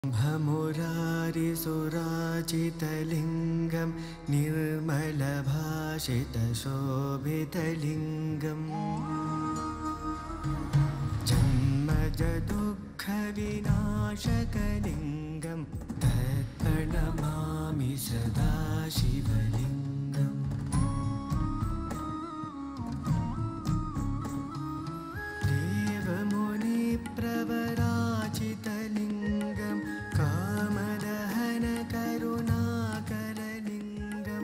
भमुरारिसुराजितलिङ्गं निर्मलभाषितशोभितलिङ्गम् जन्मजदुःखविनाशकलिङ्गं तत्प्रणमामि सदा शिवलिङ्गम् देवमुनिप्रवराचितलिङ्गं कामदहनकरुणाकरलिङ्गं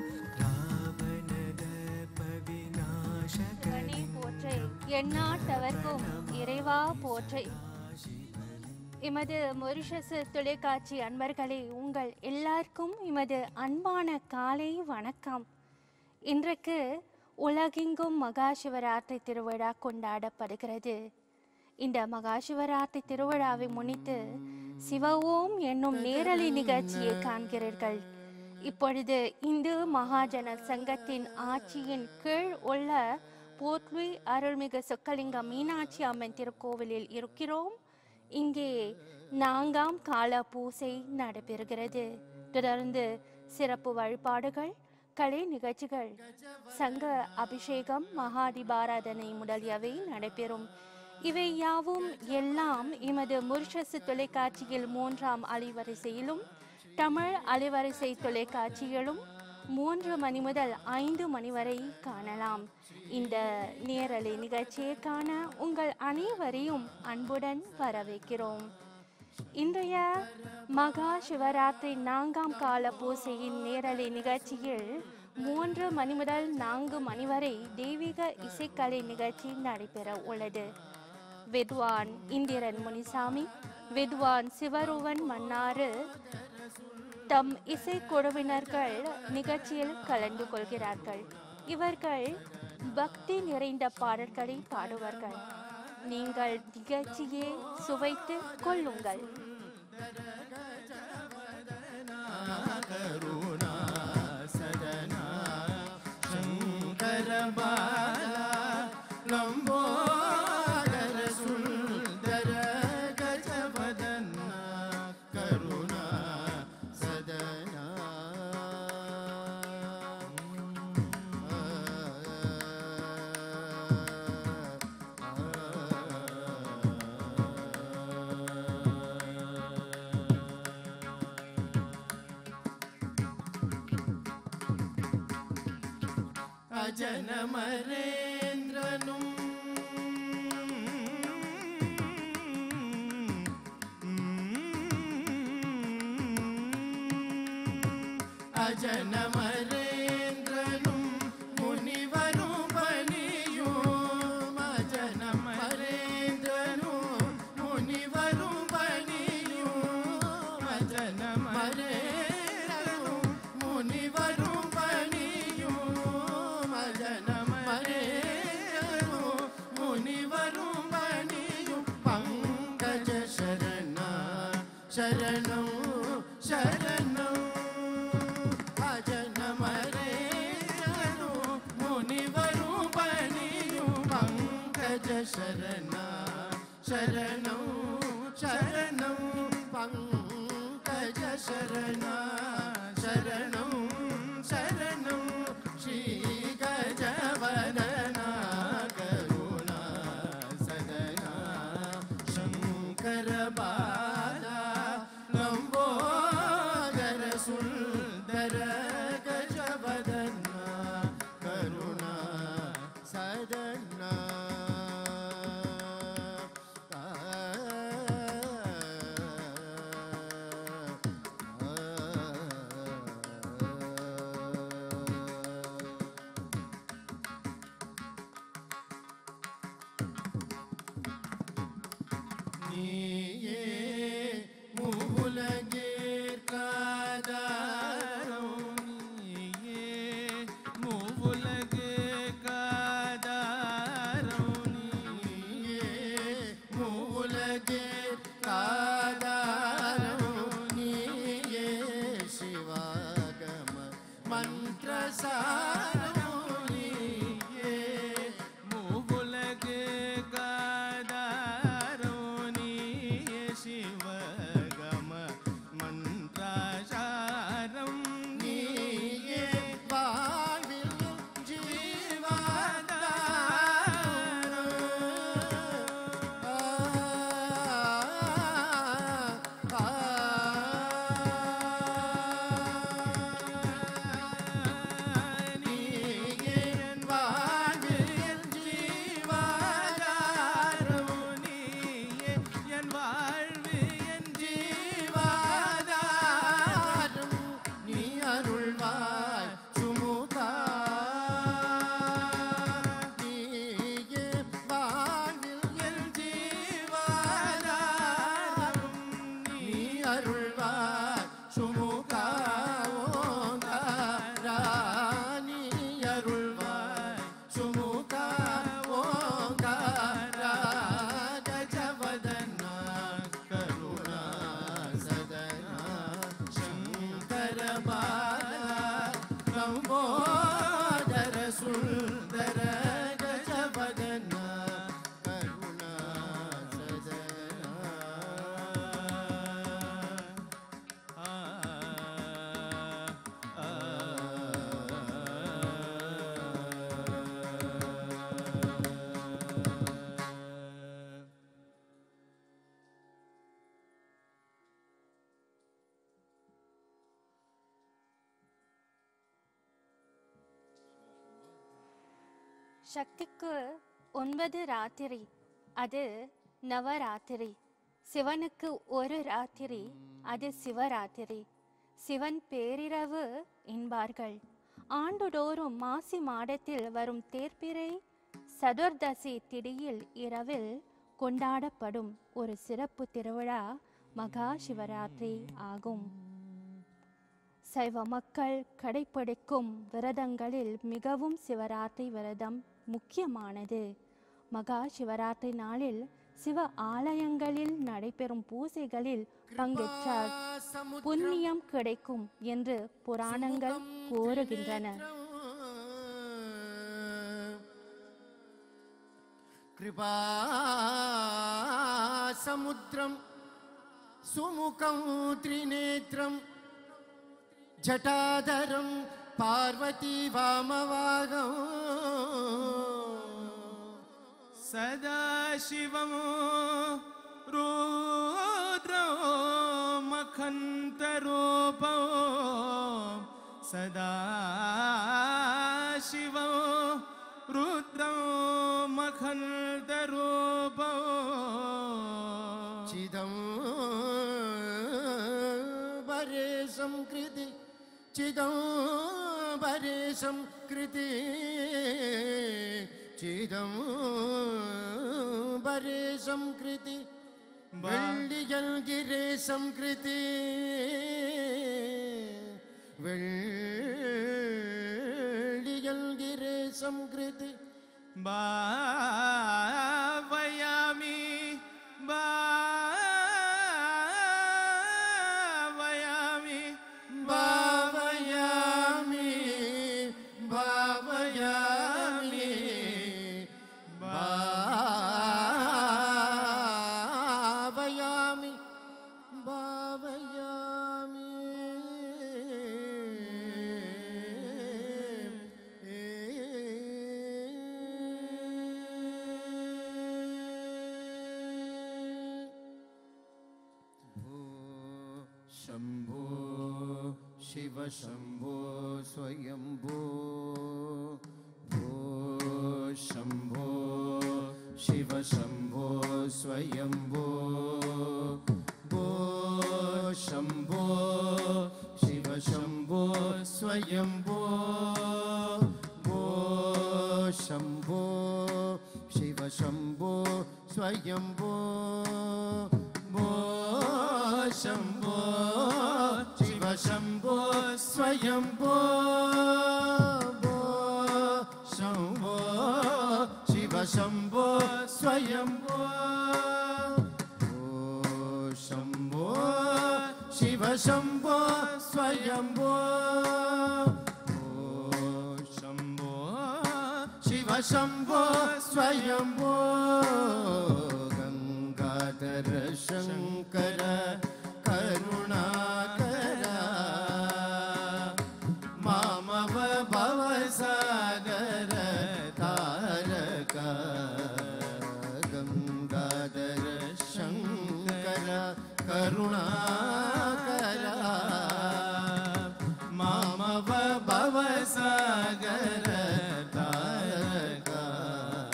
रावणदर्पविनाशकलिङ्गं எந்நாட்டவர்க்கும் இறைவா போற்றி. எமது மொரிஷஸ் தொலைக்காட்சி அன்பர்களே, உங்கள் எல்லாருக்கும் எமது அன்பான காலை வணக்கம். இன்றைக்கு உலகெங்கும் மகா சிவராத்திரி திருவிழா கொண்டாடப்படுகிறது. இந்த மகா சிவராத்திரி திருவிழாவை முன்னிட்டு சிவஓம் என்னும் நேரலை நிகழ்ச்சியை காண்கிறீர்கள். இப்பொழுது இந்து மகாஜன சங்கத்தின் ஆட்சியின் கீழ் உள்ள போத்வி அருள்மிகு சொக்கலிங்க மீனாட்சி அம்மன் திருக்கோவிலில் இருக்கிறோம். இங்கே 4ஆம் கால பூசை நடைபெறுகிறது. தொடர்ந்து சிறப்பு வழிபாடுகள், கலை நிகழ்ச்சிகள், சங்க அபிஷேகம், மகாதிபாராதனை முதலியவை நடைபெறும். இவை யாவும் எல்லாம் எமது மொரிஷஸ் தொலைக்காட்சியில் 3ஆம் அலைவரிசையிலும் தமிழ் அலைவரிசை தொலைக்காட்சியிலும் 3 மணி முதல் 5 மணி வரை காணலாம். இந்த நேரலை நிகழ்ச்சியை காண உங்கள் அனைவரையும் அன்புடன் வரவேற்கிறோம். இன்றைய மகா சிவராத்திரி 4ஆம் கால பூசையின் நேரலை நிகழ்ச்சியில் 3 மணி முதல் 4 மணி வரை தெய்வீக இசைக்கலை நிகழ்ச்சி நடைபெற உள்ளது. வித்வான் இந்திரன் முனிசாமி, வித்வான் சிவருவன் மன்னாறு தம் இசைக்குழுவினர்கள் நிகழ்ச்சியில் கலந்து கொள்கிறார்கள். இவர்கள் பக்தி நிறைந்த பாடல்களை பாடுவார்கள். நீங்கள் நிகழ்ச்சியை சுவைத்து கொள்ளுங்கள். जनमरेन्द्रनुं अजनमरेन्द्रनुं मुनिवरुं बनियुं अजनमरेन्द्रनुं मुनिवरुं बनियुं अजनमरेन्द्रनुं मुनिवरुं बनियुं मुनिवरुं बनियुं पंकज शरणा शरणं शरणं अजनमरेन्द्रनुं मुनिवरुं बनियुं पंकज शरणा शरणं शरणं पंकज शरणा शरणं शरणं श्री गजवदना करुणा सदना शंकर बाला लंबोदर सुंदर गजवदना करुणा सदना அருள்வாய் சுமுகா ஓங்காரா நீ அருள்வாய் சுமுகா ஓங்காரா கஜவதனா கருணா சதனா சங்கர பாலா லம்போதர சுந்தர கஜவதனா கருணா சதனா சக்திக்கு 9 ராத்திரி, அது நவராத்திரி. சிவனுக்கு ஒரு ராத்திரி, அது சிவராத்திரி. சிவன் பேரிரவு என்பார்கள். ஆண்டுதோறும் மாசி மாதத்தில் வரும் தேய்பிறை சதுர்தசி திதியில் இரவில் கொண்டாடப்படும் ஒரு சிறப்பு திருவிழா மகா சிவராத்திரி ஆகும். சைவ மக்கள் கடைப்பிடிக்கும் விரதங்களில் மிகவும் சிவராத்திரி விரதம் முக்கியமானது. மகா சிவராத்திரி நாளில் சிவ ஆலயங்களில் நடைபெறும் பூசைகளில் பங்கேற்றால் புண்ணியம் கிடைக்கும் என்று புராணங்கள் கூறுகின்றன. கிருபா சமுத்திரம் சுமுகம் திரிநேத்திரம் ஜட்டாதரம் பார்வதி வாமவாகம் सदाशिवं रुद्रो मखन्तरूपो सदाशिवं रुद्रो मखन्तरूपो चिदंबरे संकृति चिदंबरे संकृति चिदंबरे संकृति வெள்ளியல்கிரே சம்கிருதி வெள்ளியல்கிரே சம்கிருதி भावयामि भावयामि भावयामि भावयामि भावयामि भावयामि शंभो शिव शंभो स्वयंभो भो शंभो शिव शंभो स्वयंभो भो शंभो शिव शंभो स्वयंभो भो शंभो शिव शंभो स्वयंभो भो शंभो शिव शंभो स्वयंभो भो शंभो शिव शंभो स्वयंभो भो शंभो शिव शंभो स्वयंभो भो शंभो शिव शंभो स्वयंभो गंगाधर शंकर करुणाकर मामव भवसागर तारक गंगाधर शंकर करुणाकर मामव भवसागर तारक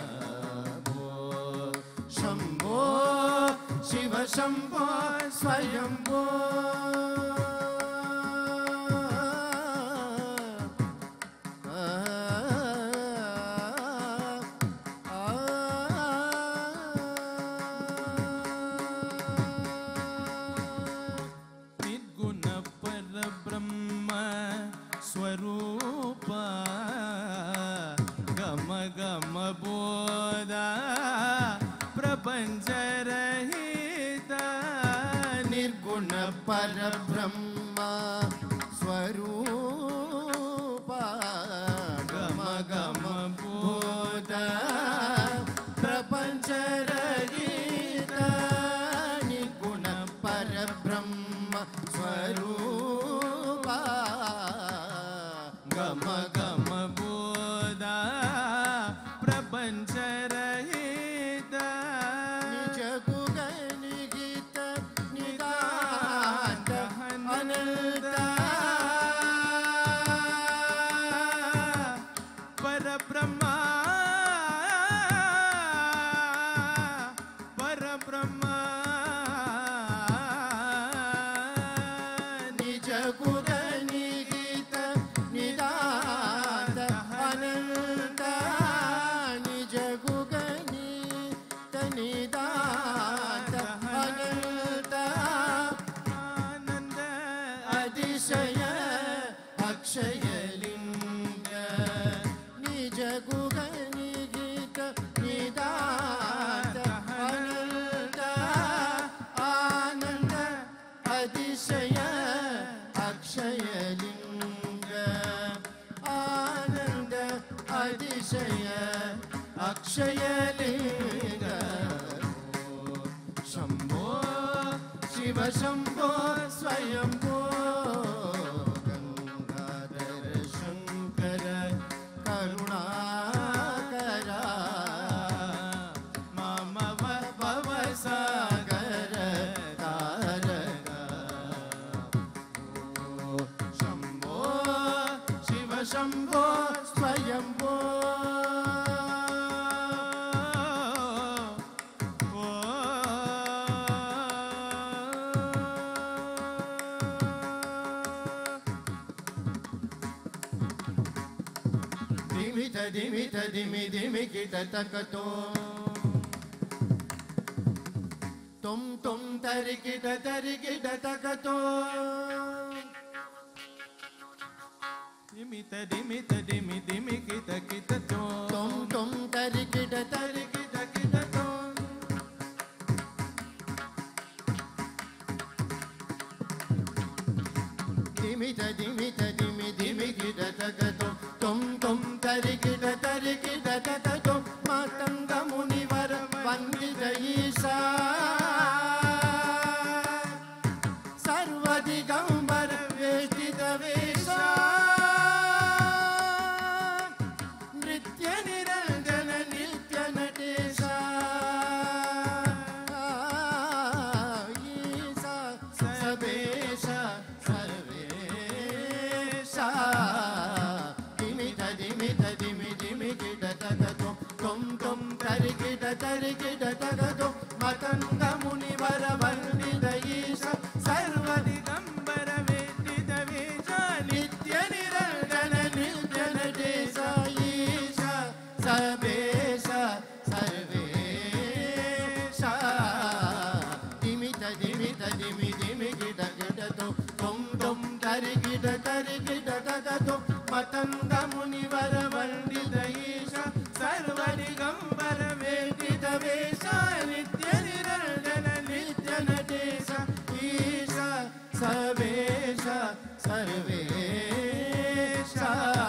भो शंभो शिव शंभो स्वयं परब्रह्मा स्वरूपा गम गम भूत प्रपंच रहित निगुण परब्रह्म स्वरूपा गम गम भूत प्रपंच रहित निज गुण निहित निदान अनंत परब्रह्मा परब्रह्मा निज गुण निहित निदान अनंत निज गुण निहित निदान अनंत आनंद अतिशय अक्षय लिंग निज गुण निहित निदान अनंत आनंद अतिशय अक्षय लिंग आनंद अतिशय अक्षय लिंग शंभो शिव शंभो स्वयंभो गंगाधर शंकर करुणाकरा मम भव सागर तारका शंभो शिव शंभो स्वयंभो दिमित दिमित दिमि दिमि किट तकतो तुम तरिकिट तकतो दिमित दिमित दिमि दिमि कित कित तो तुम तरिकिट कित कित तो दिमित दिमित दिमि दिमि किट तकतो तुम तरिकिट तकतो मातंग मुनिवर वंदित ईशा सर्वदिगंबर वेष्टित वेशा नृत्य निरंजन नित्य नटेशा ईशा सबेशा सर्वेशा दिमित दिमित दिमि दिमि किट तकतो तुम तरिकिट तकतो मतंग मुनिवर वंदित ईशा सर्वदिगंबर वेष्टित वेशा नित्य निरंजन नित्य नटेशा ईशा सबेशा सर्वेशा दिमित दिमित दिमि दिमि किट किटतो तुम तरिकिट तकतो मतंग मुनिवर वंदित ईशा सर्वदिगंबर वेष्टित वेशा नित्य निरंजन नित्य नटेशा ईशा सबेशा सर्वेशा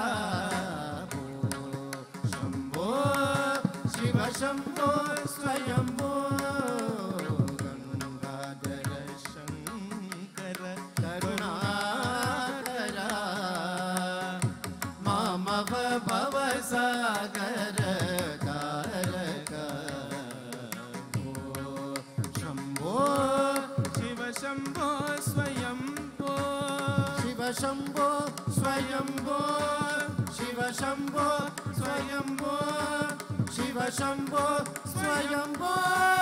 शंभो शिव शंभो स्वयंभो गंगाधर शंकर करुणाकरा मम भव सागर तारका शंभो शिव शंभो स्वयंभो शिव शंभो स्वयंभो शिव शंभो स्वयंभो शिव शंभो स्वयंभो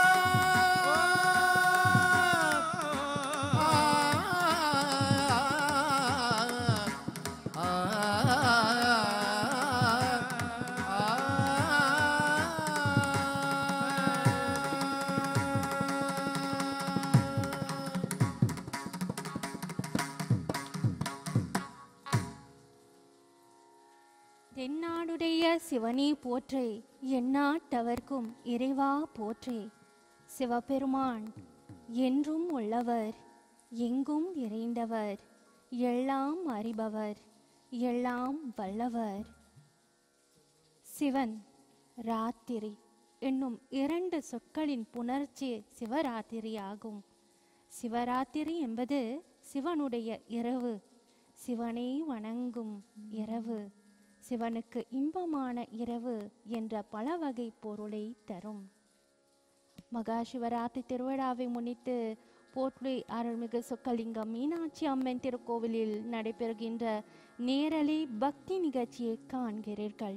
தென்னாடுடைய சிவனே போற்றே, எந்நாட்டவர்க்கும் இறைவா போற்றே. சிவபெருமான் என்றும் உள்ளவர், எங்கும் நிறைந்தவர், எல்லாம் அறிபவர், எல்லாம் வல்லவர். சிவன், ராத்திரி என்னும் 2 சொற்களின் புணர்ச்சி சிவராத்திரி ஆகும். சிவராத்திரி என்பது சிவனுடைய இரவு, சிவனை வணங்கும் இரவு, சிவனுக்கு இன்பமான இரவு என்ற பல வகை பொருளை தரும். மகா சிவராத்திரி திருவிழாவை முன்னிட்டு போர்ட்லி அருள்மிகு சொக்கலிங்கம் மீனாட்சி அம்மன் திருக்கோவிலில் நடைபெறுகின்ற நேரலை பக்தி நிகழ்ச்சியை காண்கிறீர்கள்.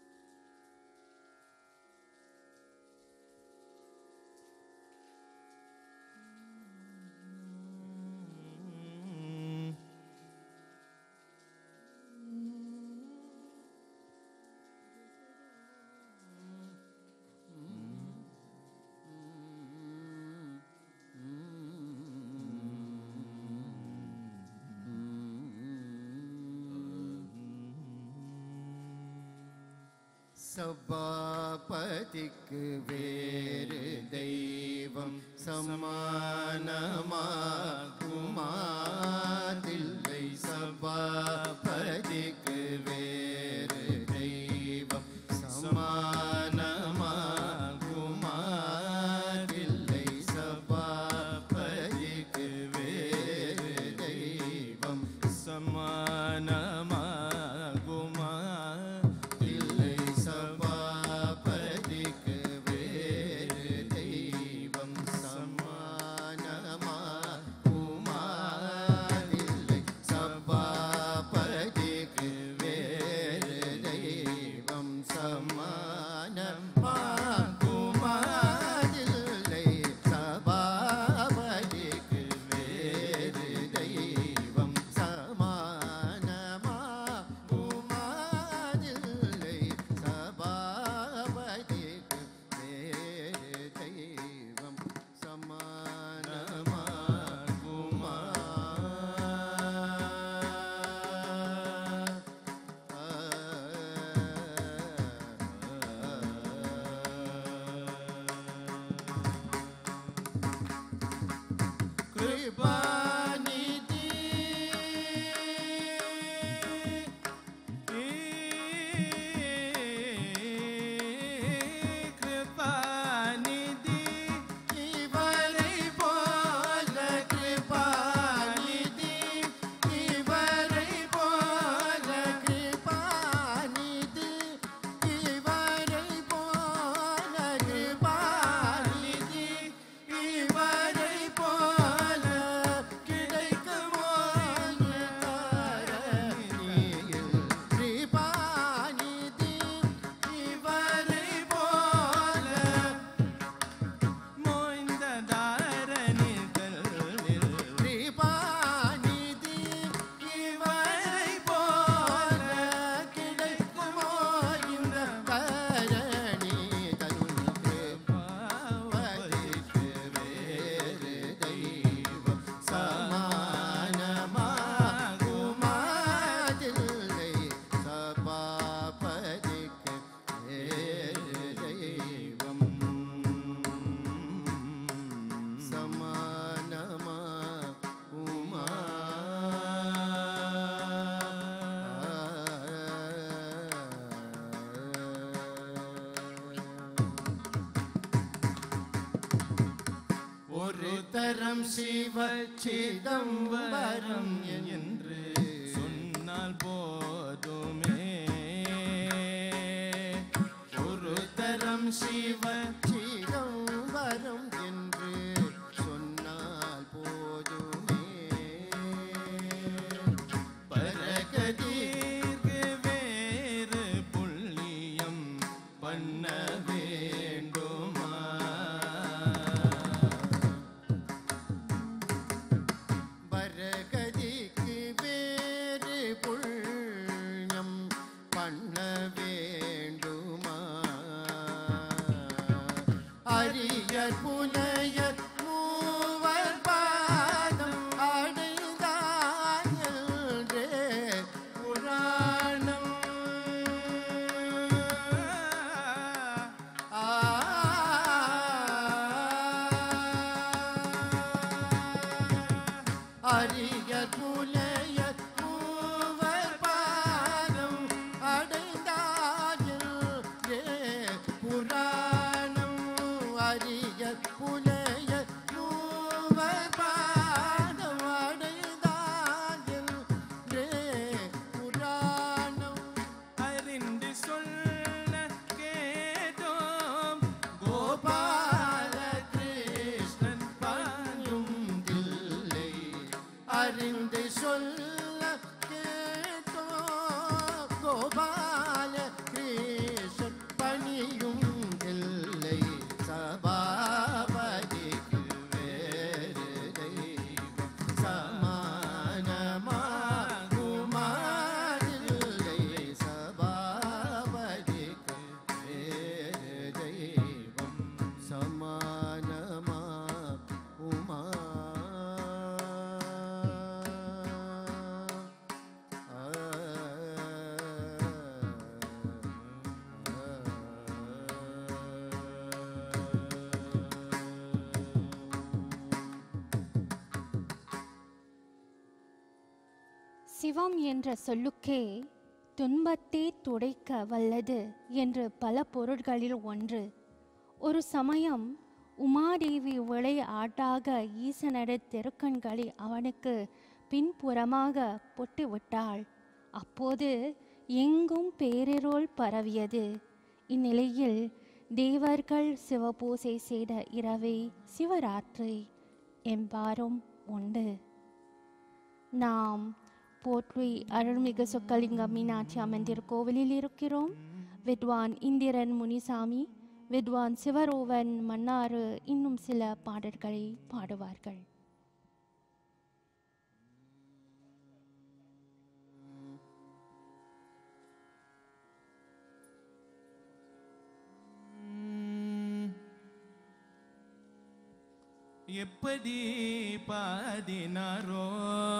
சபாபதிக்கு வேறு தெய்வம் சமானமாகுமாதில்லை. சபாபதிக்கு வேறு தெய்வம் சமானமாகுமாதில்லை. சபாபதிக்கு வேறு தெய்வம் சமானமாகுமா தரம் சிவ சிதம்பரம் என்று சொன்னால் போதுமே. ஒரு தரம் சிவ சிதம்பரம் என்று சொன்னால் போதுமே. பரகதிக்கு வேறு புள்ளியம் பண்ண வேண்டுமா? பரகதி புலைய மூவர் பாதம் அடைந்தாயில் புராணம் அறிய புலைய மூவர் பாதம் அடைந்தாயில் புராணம் அறிந்து சொல்ல கேட்டோம் கோபால கிருஷ்ணன் பணியும் தில்லை அறிந்து சொல்ல கேட்டோ கோபால கிருஷ்ணன் பணியும் தில்லை சபாபதிக்கு வேறு தெய்வம் சமானமாகுமாறில்லை சபாபதிக்கு வேறு தெய்வம் சமானமாகுமா சிவம் என்ற சொல்லுக்கே துன்பத்தை துடைக்க வல்லது என்று பல பொருட்களில் ஒன்று. ஒரு சமயம் உமாதேவி விளையாட்டாக ஈசனது திருக்கண்களை அவனுக்கு பின்புறமாக பொட்டுவிட்டாள். அப்போது எங்கும் பேரிருள் பரவியது. இந்நிலையில் தேவர்கள் சிவபூசை செய்த இரவே சிவராத்திரி என்பாரும் உண்டு. நாம் போற்றி அருள்மிகு சொக்கலிங்க மீனாட்சி அம்மன் திருக்கோவிலில் இருக்கிறோம். வித்வான் இந்திரன் முனிசாமி, வித்வான் சிவரோவன் மன்னாறு இன்னும் சில பாடல்களை பாடுவார்கள். எப்படி பாடினாரோ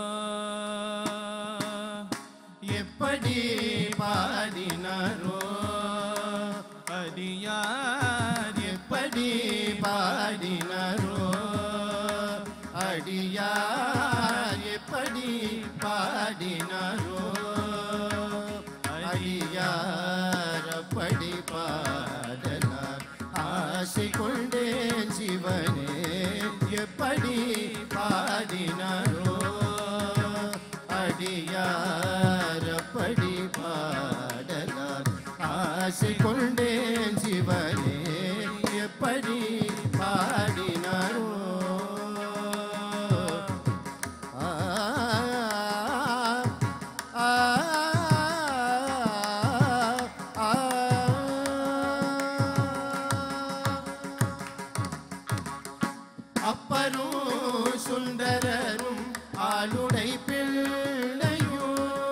எப்படி பாடினாரோ அடியார் எப்படி பாடினாரோ அடியார் எப்படி பாடினாரோ அடியார் அப்படி பாடனார் ஆசை கொண்டேன் சிவனே எப்படி பாடினாரோ அடியார் அப்படி பாடனார் ஆசை கொண்டேன் சிவனே எப்படி பாடினாரோ அப்பரும் சுந்தரரும் ஆளுடை பிள்ளையோ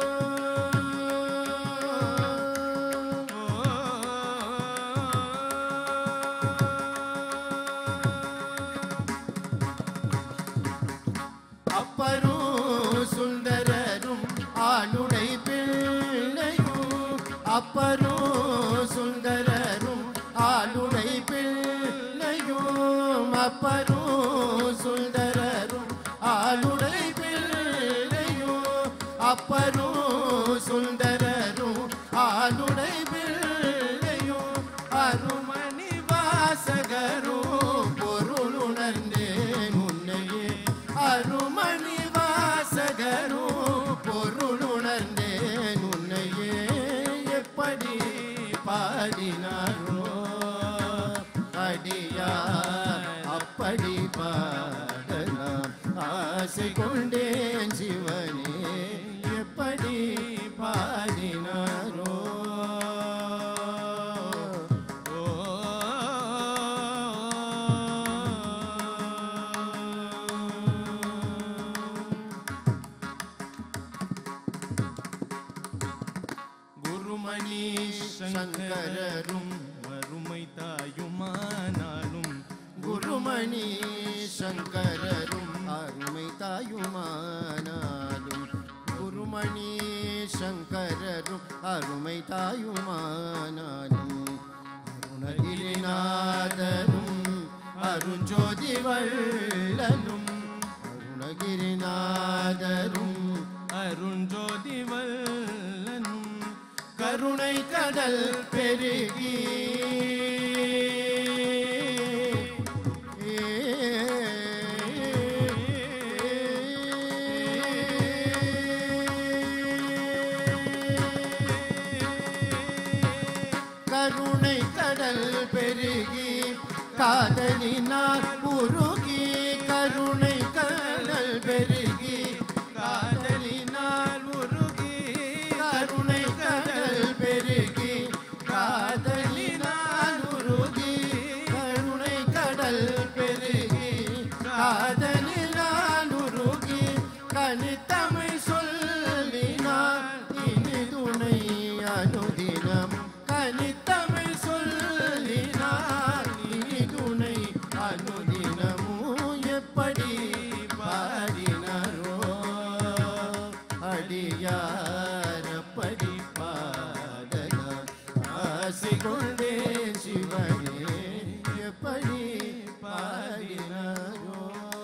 அப்பரும் சுந்தரரும் ஆளுடை பிள்ளையோ அப்பரும் சுந்தரரும் ஆளுடை பிள்ளையோ அப்பரும் சுந்தரரும் ஆளுடை பிள்ளையோ அப்பரும் சுந்தரரும் ஆளுடை பிள்ளையோ அருமணி வாசகரும் பொருளுணர்ந்தேன் உன்னையே அருமணி வாசகரும் பொருளுணர்ந்தேன் உன்னையே எப்படி பாடினாரோ அடியார் அப்படி பாடலாம் ஆசை கொண்டேன் சிவனே எப்படி பாடினாரோ குருமணி சங்கரரும் வறுமை தாயுமானாலும் குருமணி சங்கரரும் அருமை தாயுமானாலும் குருமணி சங்கரரும் அருமை தாயுமானாலும் அருணகிரிநாதரும் அருஞ்சோதி வள்ளலும் அருணகிரிநாதரும் கருணை கடல் பெருகி கருணை கடல் பெருகி காதலினால் உருகி கருணை கடல் பெருகி காதலினால் உருகி கருணை கடல் பெருகி காதலினால் உருகி கருணை கடல் பெருகி காதலினால் உருகி கனித்தமிழ் சொல்லினார் இனி துணை அனுதினம் கனித்தமிழ் சொல்லினார் இனி துணை அனுதினமும் எப்படி பாடினாரோ அடியாரப்படி பாடலாம் ஆசை கொண்டேன் சிவனே எப்படி பாடினாரோ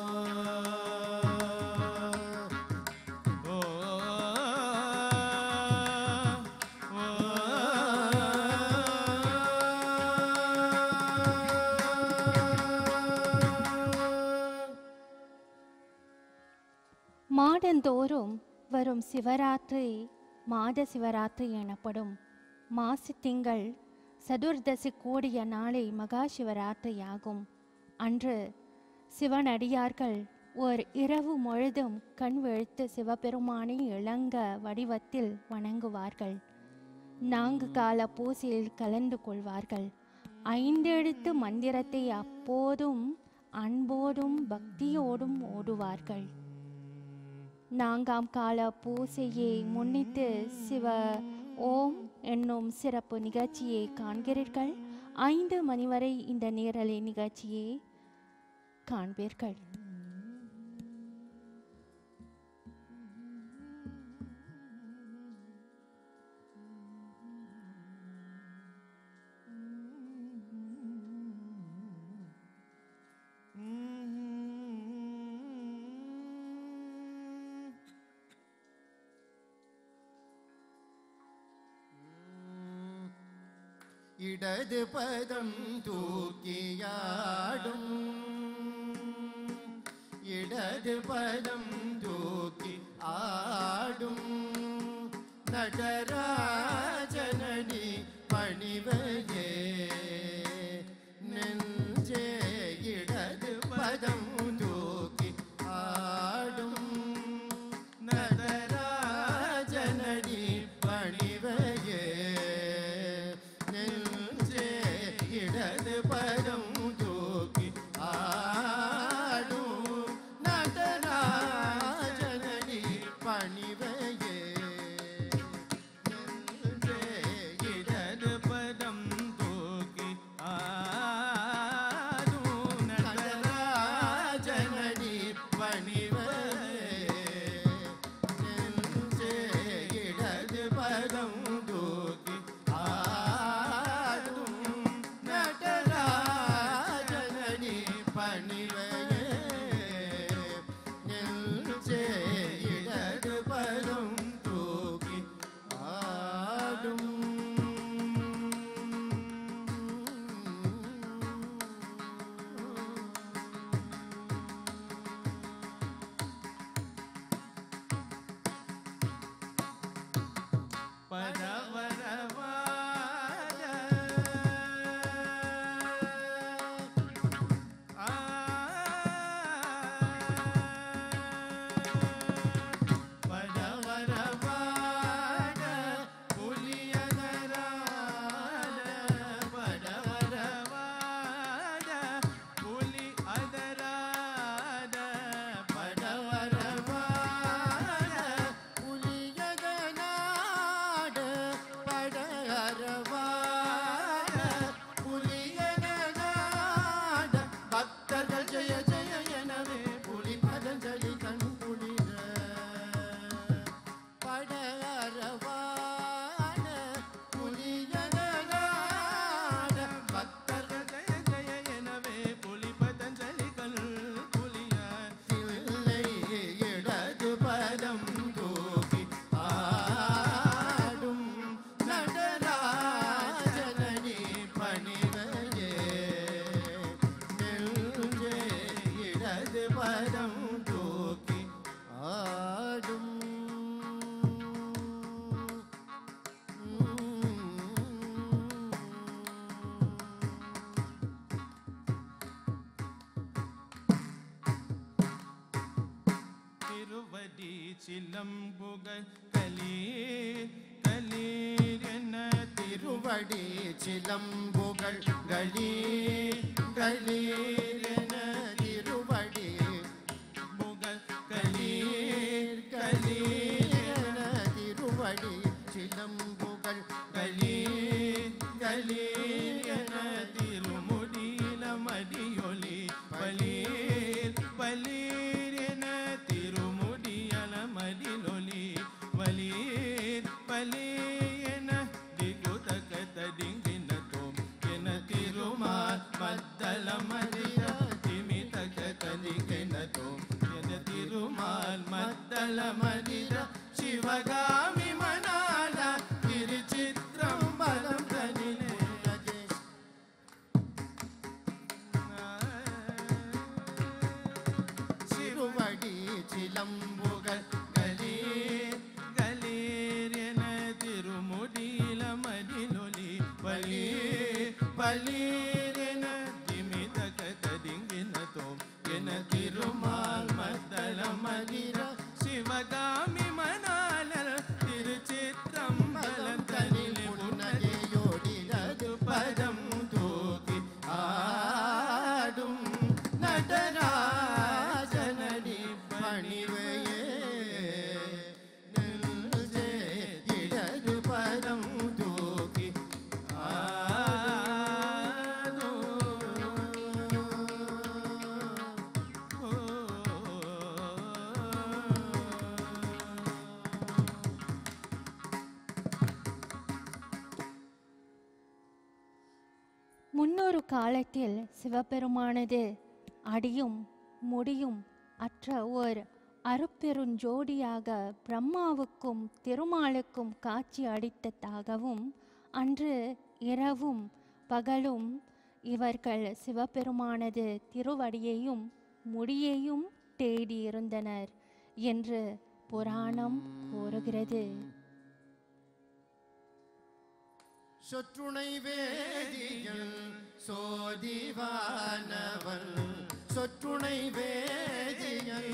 மாதந்தோறும் வரும் சிவராத்திரி மாத சிவராத்திரி எனப்படும் மாசி திங்கள் சதுர்தசி கூடிய நாளை மகா சிவராத்திரியாகும். அன்று சிவனடியார்கள் ஒரு இரவு முழுதும் கண் விழித்து சிவபெருமானை இளங்க வடிவத்தில் வணங்குவார்கள். 4 கால பூசையில் கலந்து கொள்வார்கள். 5 எழுத்து மந்திரத்தை அப்போதும் அன்போடும் பக்தியோடும் ஓடுவார்கள். 4ஆம் கால பூசையை முன்னிட்டு சிவ ஓம் என்னும் சிறப்பு நிகழ்ச்சியை காண்கிறீர்கள். 5 மணி வரை இந்த நேரலை நிகழ்ச்சியை காண்பீர்கள். இடது பதம் தூக்கியாடும் இடது பதம் தூக்கி ஆடும் நடராஜனடி பணிவையே நெஞ்சே இடது பதம் தூக்கி ஆடும் நடராஜனடி பணிவையே இடது பதம் தூக்கி ஆடும் நடராஜனடி பணிவையே இடது பதம் தூக்கி ஆடும் நடராஜனடி பணிவையே இடது பதம் தூக்கி பத சிலம்புகள் களீர் களீர் என திருவடி சிலம்புகள் களீர் களீர் என திருவடி புகழ் களீர் களீர் என திருவடி சிலம்புகள் களீர் களீர் என திருமுடியில மடியொலி பலீர் பலீர் என திருமுடியல மடிலொலி பலீர் பலீர் என திகுதகத டிங்கினதோம் என திருமால் மத்தல மதிர திமிதகத டிங்கினதோம் என திருமால் மத்தல மதிர சிவகாமி மனால திருச்சித்ரம்பலம் தனிலே திருவடி சிலம்புகள் களீர் களீர் என திருமுடியில மதிலொலி பலீர் பலீர் என திமிதகத டிங்கினதோம் என திருமால் மத்தல மதிர சிவகாமி மணாலல் திருச்சித்ரம்பலம் தனிலே புன்னகையோடினது பதம் தூக்கி ஆடும் நடராஜனடி பணிவையே நெஞ்சே இடது பதம் தூக்கி முன்னொரு காலத்தில் சிவபெருமானது அடியும் முடியும் அற்ற ஓர் அருப்பெருஞ்சோடியாக பிரம்மாவுக்கும் திருமாலுக்கும் காட்சி அளித்ததாகவும் அன்று இரவும் பகலும் இவர்கள் சிவபெருமானது திருவடியையும் முடியையும் தேடியிருந்தனர் என்று புராணம் கூறுகிறது. சொற்றுணை வேதிகள் சோதிவானவன் சொற்றுணை வேதிகள்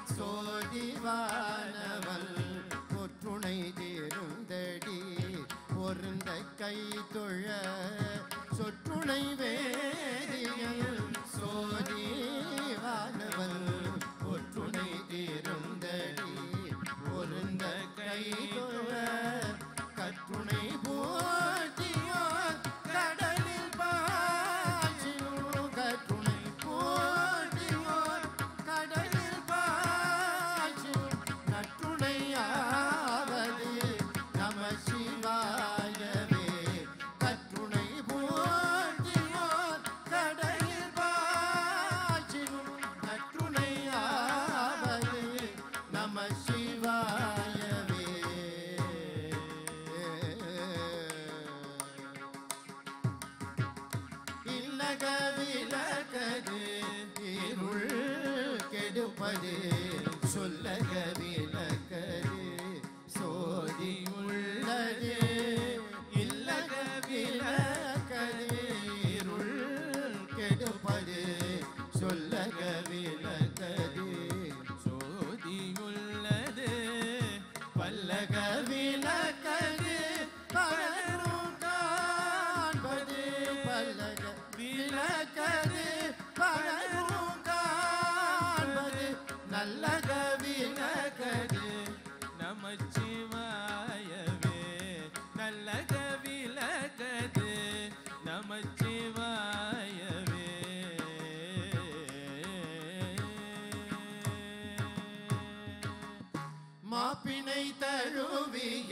சோதிவானவன் ஒற்றுணை தேருந்தடி பொருந்த கை தொழ சொற்றுணை வேதிகள் சோதிவானவன் ஒற்றுணை தேருந்தடி பொருந்த கை தொழ கற்றுணை போற்றியோர் கடலில் பாய்ச்சியோர் கற்றுணை போற்றியோர் கடலில் பாய்ச்சியோர் நற்றுணையாவது நம சிவாயவே கற்றுணை போற்றியோர் கடலில் பாய்ச்சியோர் நற்றுணையாவது நம சிவாயவே. இல்லக விலகது இருள் கெடுப்பது சொல்லக விலகது சோதி உள்ளது இல்லக விலகது இருள் கெடுப்பது சொல்லக விலகது சோதியுள்ளது பல்லக விலகது பலரும் காண்பது பல்லக விலகது பலரும் காண்பது நல்லக விலகது நமச்சிவாயவே நல்லக விலகது நமச்சிவாயவே. மாப்பினை தழுவிய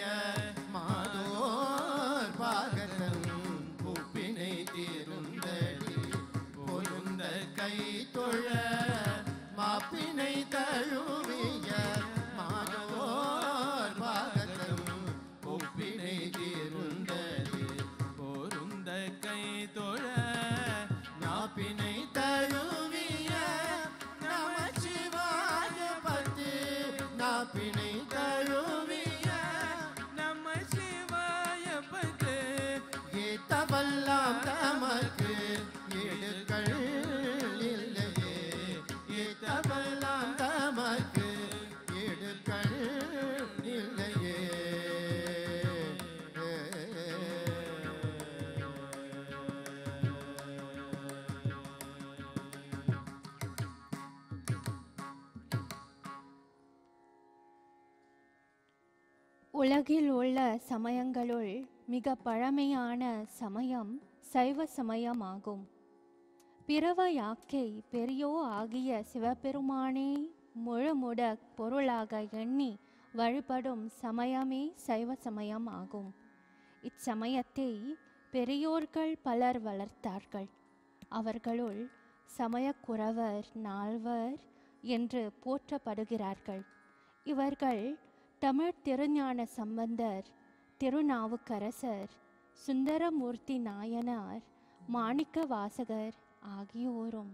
மாதோர் பாகத்தன் பூப்பினை தீருந்தடி பொருந்த கை தொழ மாப்பினை தழுவிய மாதோர் பாகத்தன் பூப்பினை தீருந்தடி பொருந்த கை தொழ மாப்பினை தழுவிய நமச்சிவாய பத்து நாப்பினை தழுவிய நம சிவாய பது ஏத்தவல்லாம் தமக்கு எடுக்கள் இல்லையே ஏத்தவல்லாம் தமக்கு எடுக்கள் உலகில் உள்ள சமயங்களுள் மிக பழமையான சமயம் சைவ சமயமாகும். பிறவ யாக்கை பெரியோ ஆகிய சிவபெருமானே முழுமுட பொருளாக எண்ணி வழிபடும் சமயமே சைவ சமயம் ஆகும். இச்சமயத்தை பெரியோர்கள் பலர் வளர்த்தார்கள். அவர்களுள் சமயக்குறவர், நால்வர் என்று போற்றப்படுகிறார்கள். இவர்கள் தமிழ் திருஞான சம்பந்தர், திருநாவுக்கரசர், சுந்தரமூர்த்தி நாயனார், மாணிக்க வாசகர் ஆகியோரும்.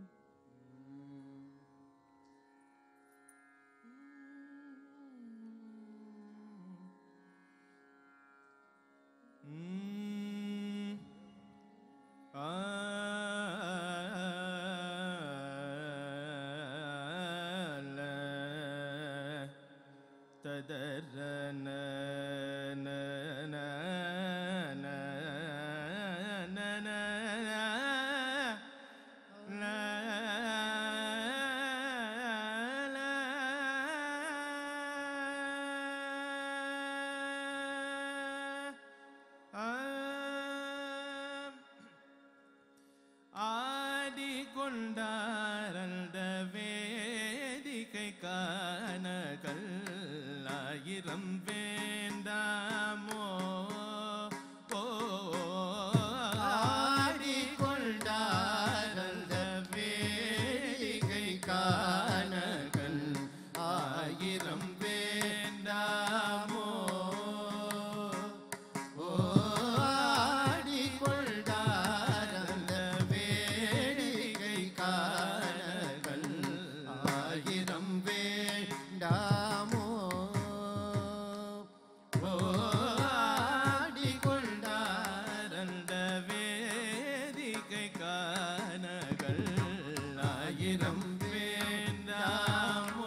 கொண்டாரந்த வேதிகை காணகள் ஆயிரம் வேண்டாமோ ஆடி கொண்டாரந்த வேதிகை காணகள் ஆயிரம் வேண்டாமோ ஆடி கொண்டாரந்த வேடிகை காணகள் ஆயிரம் வேண்டாமோ ஆடி கொண்டாரந்த வேதிகை காணகள் ஆயிரம் வேண்டாமோ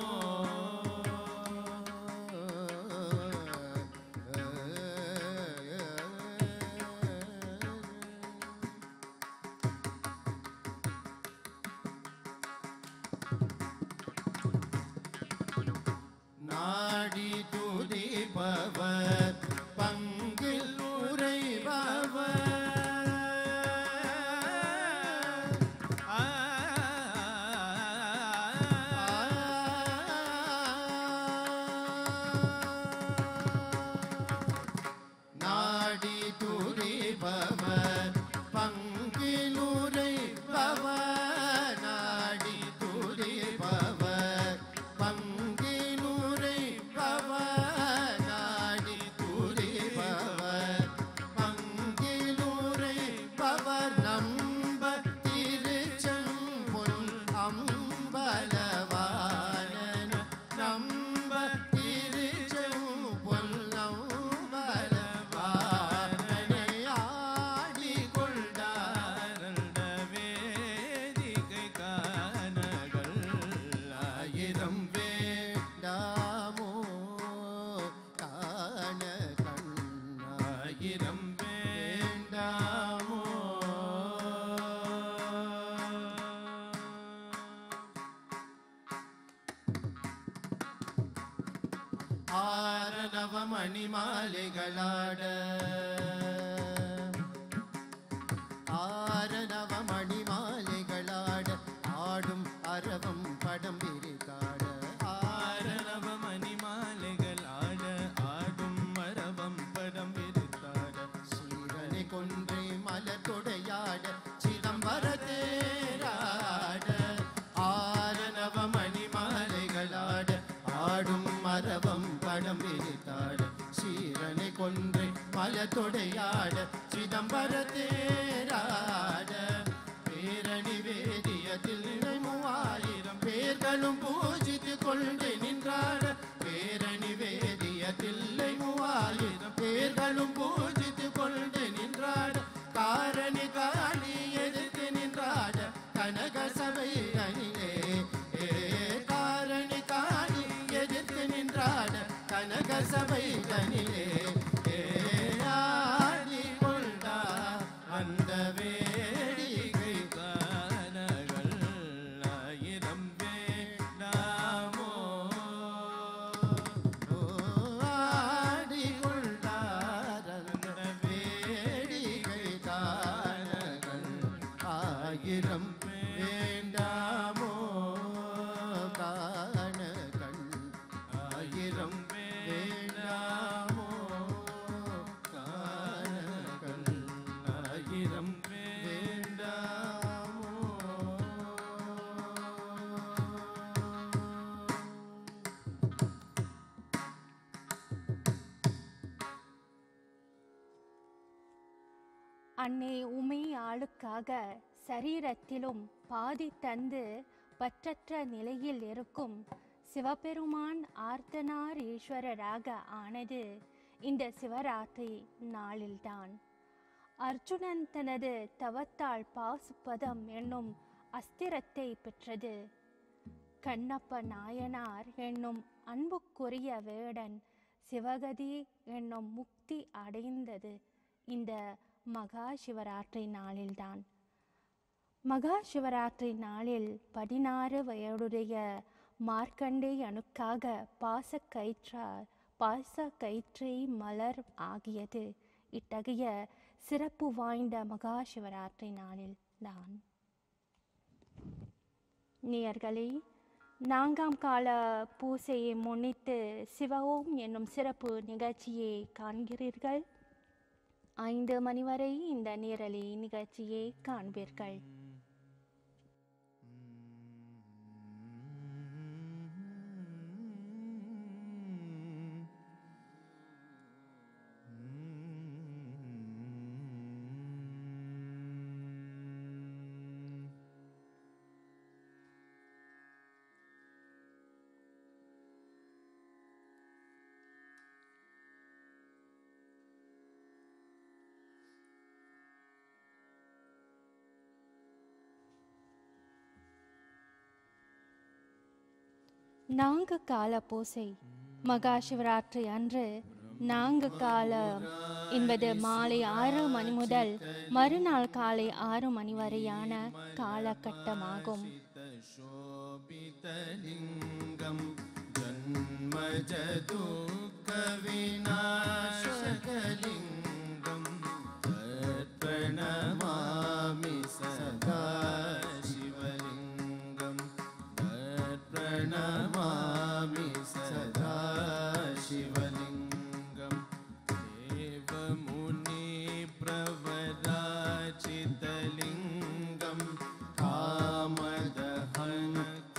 நாடி துதிப்பவர் பங்கில் உரைபவர் நாடி துதிப்பவர் பங்கில் உரைபவர் நாடி துதிப்பவர் பங்கில் உரைபவர் நாடி துதிப்பவர் பங்கில் உரைபவர் நம்ப திருச்செம்பொன் அம்பலவாணன் நம்ப திருச்செம்பொன் அம்பலவாணனை ஆடி கொண்டாரந்த வேதிகை காணகள் ஆயிரம் வேண்டாமோ காண கண்ணா ஆயிரம் வேண்டாமோ ஆரணவ மணிமாலைகளாட ஆரணவ மணிமாலைகளாட ஆடும் அரவம் படம் விரித்தாட ஆரணவ மணிமாலைகள் ஆட ஆடும் மரபம் படம் விரித்தாட சீரனை கொன்றை மலர் தொடையாட சிதம்பர தேராட ஆரணவ மணிமாலைகளாட ஆடும் மரபம் படம் விரித்தாட சீரனை கொன்றை மலர் தொடையாட சிதம்பர தேராட பேரணி வேதியத்தில் 3000 பேர்களும் பூஜித்து கொண்டு நின்றாட பேரணி வேதியத்தில் 3000 பேர்களும் பூஜித்து கொண்டு நின்றாட காரணி காணி எதிர்த்து நின்றாட கனக சபை அணிலே காரணி காணி எதிர்த்து நின்றாட கனக சபை அணிலே ஆடி கொண்டா அந்த வேடிகை காணகள் ஆயிரம் வேண்டாமோ ஆடி அன்னை உமை ஆளுக்காக சரீரத்திலும் பாதி தந்து பற்றற்ற நிலையில் இருக்கும் சிவபெருமான் ஆர்த்தனார் ஈஸ்வரராக ஆனது இந்த சிவராத்திரி நாளில்தான். அர்ஜுனன் தனது தவத்தால் பாசுபதம் என்னும் அஸ்திரத்தை பெற்றது. கண்ணப்ப நாயனார் என்னும் அன்புக்குரிய வேடன் சிவகதி என்னும் முக்தி அடைந்தது இந்த மகா சிவராத்திரி நாளில்தான். மகா சிவராத்திரி நாளில் 16 வயதுடைய மார்க்கண்டேயனுக்காக பாசக்கயிற்றை மலர் ஆகியது இத்தகைய சிறப்பு வாய்ந்த மகா சிவராத்திரி நாளில் தான். நேயர்களே, 4ஆம் கால பூசையை முன்னிட்டு சிவஓம் என்னும் சிறப்பு நிகழ்ச்சியை காண்கிறீர்கள். 5 மணி வரை இந்த நேரலை நிகழ்ச்சியை காண்பீர்கள். நான்கு கால பூசை. மகா சிவராத்திரி அன்று 4 காலம் என்பது மாலை 6 மணி முதல் மறுநாள் காலை 6 மணி வரையான காலகட்டமாகும். प्रणमामि सदा शिवलिङ्गं देवमुनि प्रवराचितलिङ्गं कामदहन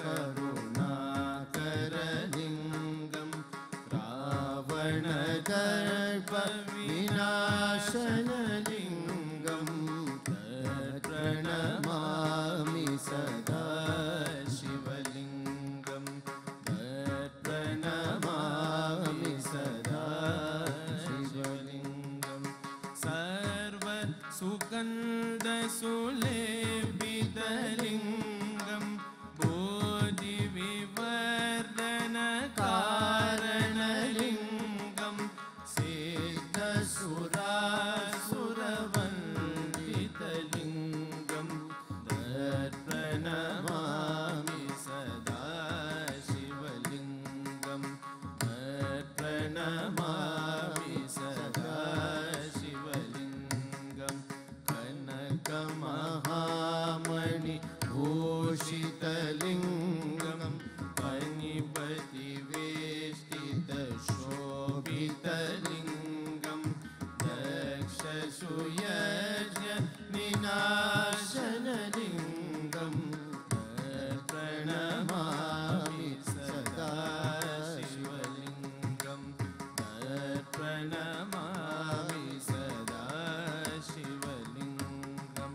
करुणाकरलिङ्गं रावणगर्भविनाशनलिङ्गं प्रणमामि सदा सुलेपितलिङ्गं बोधिविवर्धनकारणलिङ्गं सिद्धसुरासुरवन्दितलिङ्गं तत्प्रणमामि सदा शिवलिङ्गं तत्प्रणमामि सदा शिवलिङ्गं कनकमहामणि भूषितलिङ्गं फणिपतिवेष्टितशोभितलिङ्गं दक्षसुयज्ञविनाशनलिङ्गं प्रणमामि सदा शिवलिङ्गं प्रणमामि सदा शिवलिङ्गं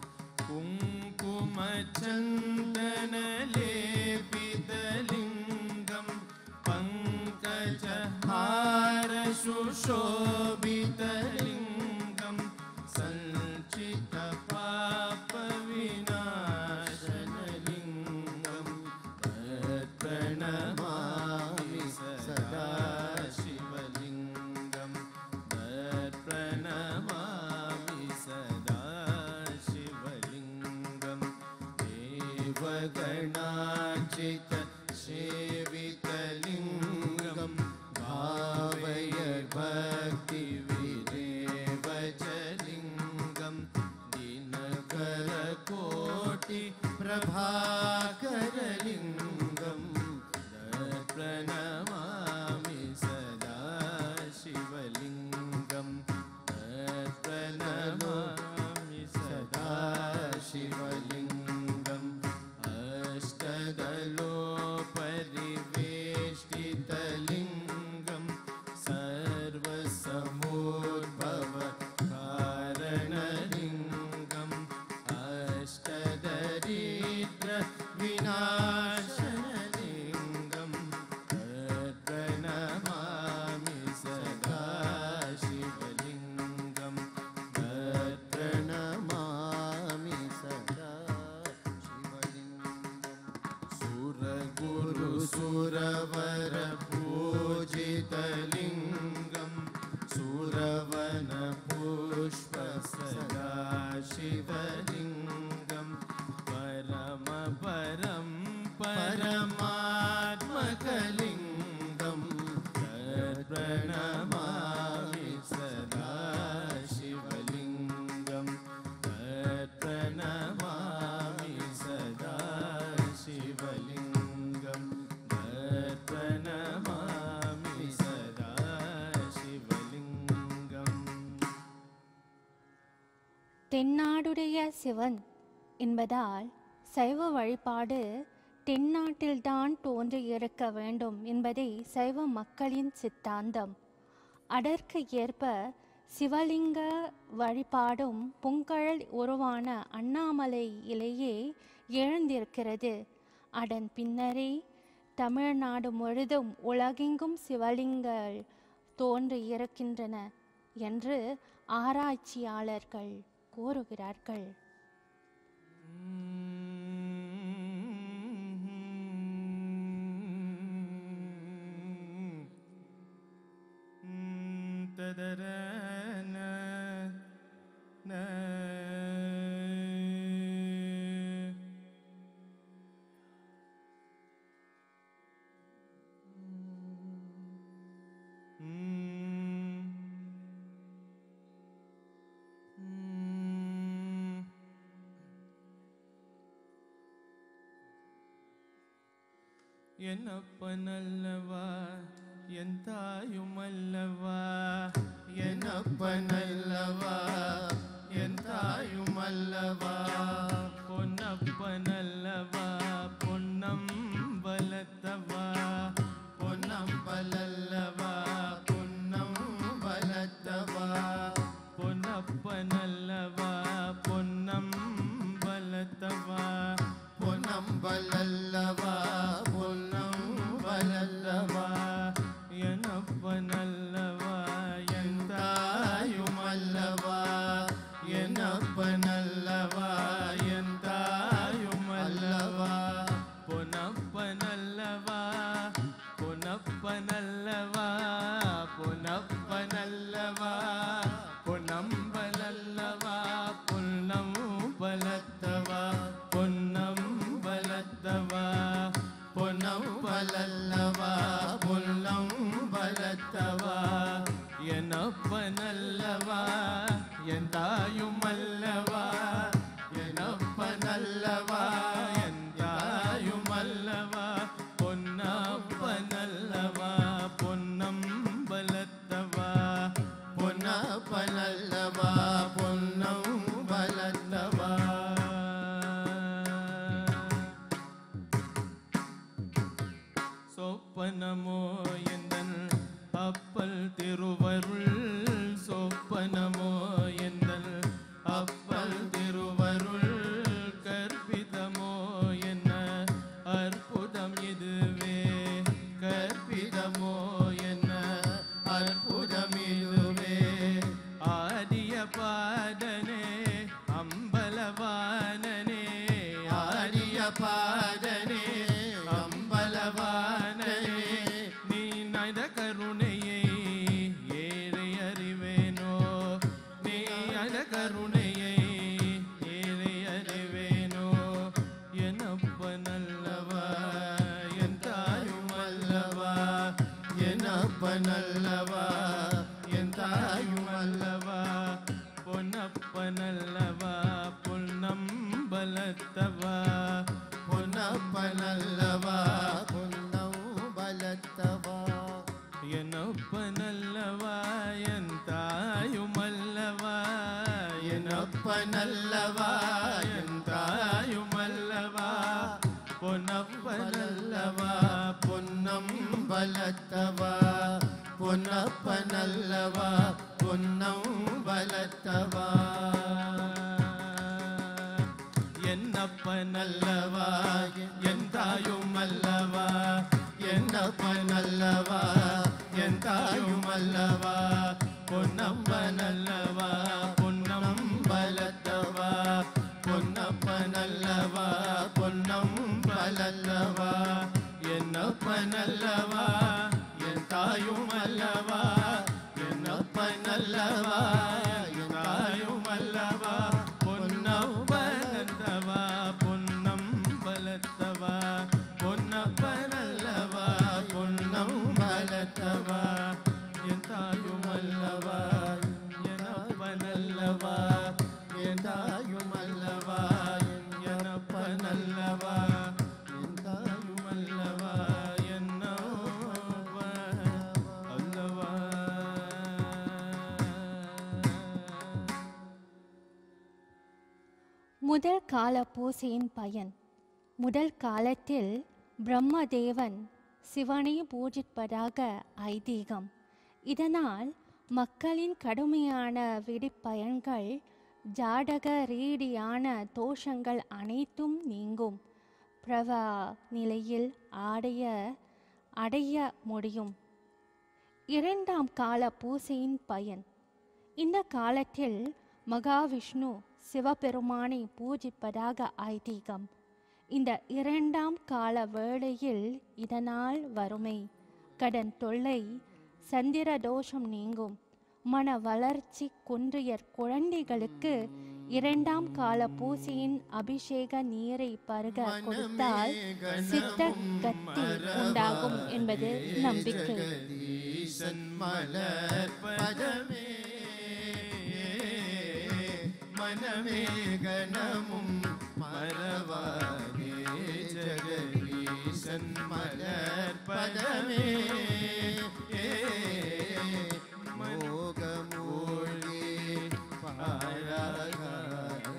कुङ्कुमचन्दनलेपितलिङ्गं पङ्कजहारसुशोभितलिङ्गं सञ्चितपापविनाशनलिङ्गं प्रणमामि सदा शिवलिङ्गं प्रणमामि सदा शिवलिङ्गं देवगणाचित सेवितलिङ्गं भावयर्भक्तिविरेवचलिङ्गं दिनकरकोटिप्रभाकरलिङ्गं प्रणमामि सदा शिवलिङ्गं प्रणमामि सदा शिवलिङ्गं अष्टदलो தென்னாடுடைய சிவன் என்பதால் சைவ வழிபாடு தென்னாட்டில்தான் தோன்றியிருக்க வேண்டும் என்பதே சைவ மக்களின் சித்தாந்தம். அதற்கு ஏற்ப சிவலிங்க வழிபாடும் பொங்கல் உருவான அண்ணாமலையிலேயே எழுந்திருக்கிறது. அதன் பின்னரே தமிழ்நாடு முழுதும் உலகெங்கும் சிவலிங்கங்கள் தோன்றியிருக்கின்றன என்று ஆராய்ச்சியாளர்கள் கூறுகிறார்கள். என்னப்பனல்லவா என் தாயுமல்லவா, என்னப்பனல்லவா என் தாயுமல்லவா, பொன்னப்பனல்லவா பொன்னம்பலத்தவா, பொன்னம்பலல்லவா பொன்னம்பலத்தவா, பொன்னப்பனல்லவா பொன்னம்பலத்தவா, பொன்னம்பலல்லவா பொன்னம்பலல்லவா, எனப்பனல்லவா என் தாயுமல்லவா, எனப்பனல்லவா என் தாயுமல்லவா, பொன்னப்பனல்லவா பொன்னப்பனல்லவா பொன்னப்பனல்லவா, பொன்னம்பலல்லவா பொன்னம்பலத்தவா, பொன்னம்பலத்தவா, பொன்னம்பலல்லவா பொன்னம்பலத்தவா, எனப்பனல்லவா என் தாயுமல்லவா, எனப்பனல்லவா என் தாயுமல்லவா, பொன்னப்பனல்லவா பொன்னம்பலத்தவா, பொன்னப்பனல்லவா பொன்னம்பலத்தவா. சொப்பனமோ எந்தன் அப்பல் திருவருள், சொப்பனமோ எந்தன் அப்பல் திருவருள், கற்பிதமோ என்ன அற்புதம் இதுவே, கற்பிதமோ என்ன அற்புதம் இதுவே, ஆடிய பாடனே அம்பலவானனே, ஆடிய பாடனே அம்பலவானனே, நீ நட கருணையை ஏழை அறிவேனோ, நீ அட கருணையை ஏழை அறிவேனோ, எனப்பனல்லவா என் தாயுமல்லவா, எனப்பனல்லவா என் தாயுமல்லவா, பொன்னப்பனல்லவா பொன்னம்பலத்தவா, பொன்னப்பனல்லவா பொன்னம்பலத்தவா, எனப்பனல்லவா என் தாயுமல்லவா, எனப்பனல்லவா என் தாயுமல்லவா, பொன்னப்பனல்லவா பொன்னம்பலத்தவா, பொன்னப்பனல்லவா பொன்னம்பலத்தவா, என்னப்பனல்லவா என் தாயுமல்லவா, என்னப்பனல்லவா என் தாயுமல்லவா, பொன்னம்பலல்லவா பொன்னம்பலத்தவா, பொன்னப்பனல்லவா பொன்னம்பலல்லவா, என்னப்பனல்லவா என் தாயுமல்லவா, என்னப்பனல்லவா என் தாயுமல்லவா, பொன்னம்பலத்தவா பொன்னம்பலத்தவா, பொன்னப்பனல்லவா பொன்னம்பலத்தவா, என் தாயுமல்லவா எனப்பனல்லவா, என் தாயுமல்லவா எனப்பனல்லவா, என் தாயுமல்லவா என்னப்ப அல்லவா. முதல் கால பூசையின் பயன். முதல் காலத்தில் பிரம்மதேவன் சிவனை பூஜிப்பதாக ஐதீகம். இதனால் மக்களின் கடுமையான விடிப்பயன்கள், ஜாடக ரீதியான தோஷங்கள் அனைத்தும் நீங்கும். பிரவா நிலையில் அடைய முடியும். இரண்டாம் கால பூசையின் பயன். இந்த காலத்தில் மகாவிஷ்ணு சிவபெருமானை பூஜிப்பதாக ஐதீகம். இந்த இரண்டாம் கால வேளையில் இதனால் வறுமை, கடன் தொல்லை, சந்திர தோஷம் நீங்கும். மன வளர்ச்சி குன்றிய குழந்தைகளுக்கு இரண்டாம் கால பூசையின் அபிஷேக நீரை பருக கொடுத்தால் சித்த கத்தி உண்டாகும் என்பது நம்பிக்கை. மனமே கணமும் மறவாதே ஜெகதீசன் மலர் பதமே மோகமூழ்கி பாழாகாதே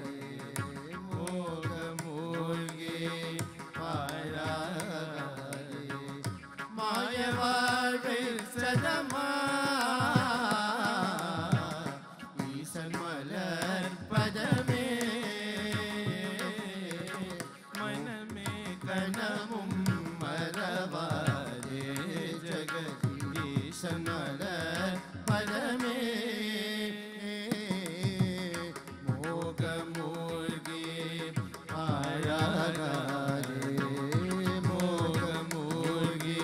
மோகமூழ்கி பாழாகாதே மாய வாழ்வில் சதமா ஈசன் மலர் பதமே மனமே கணமும் மறவாதே ஜெகதீசன் மலர் பதமே மோகமூழ்கி பாழாகாதே மோகமூழ்கி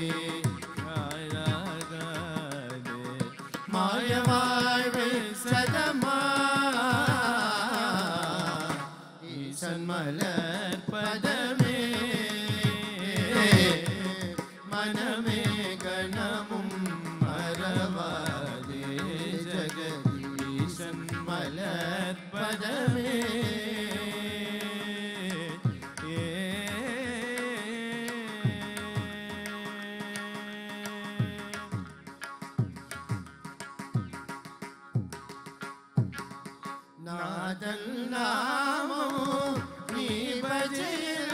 பாழாகாதே மாய வாழ்வில் சதமா ஈசன் மலர் பதமே மனமே கணமும் மறவாதே ஜெகதீசன் மலர் பதமே நாதன் நாமோ நீ பஜையில்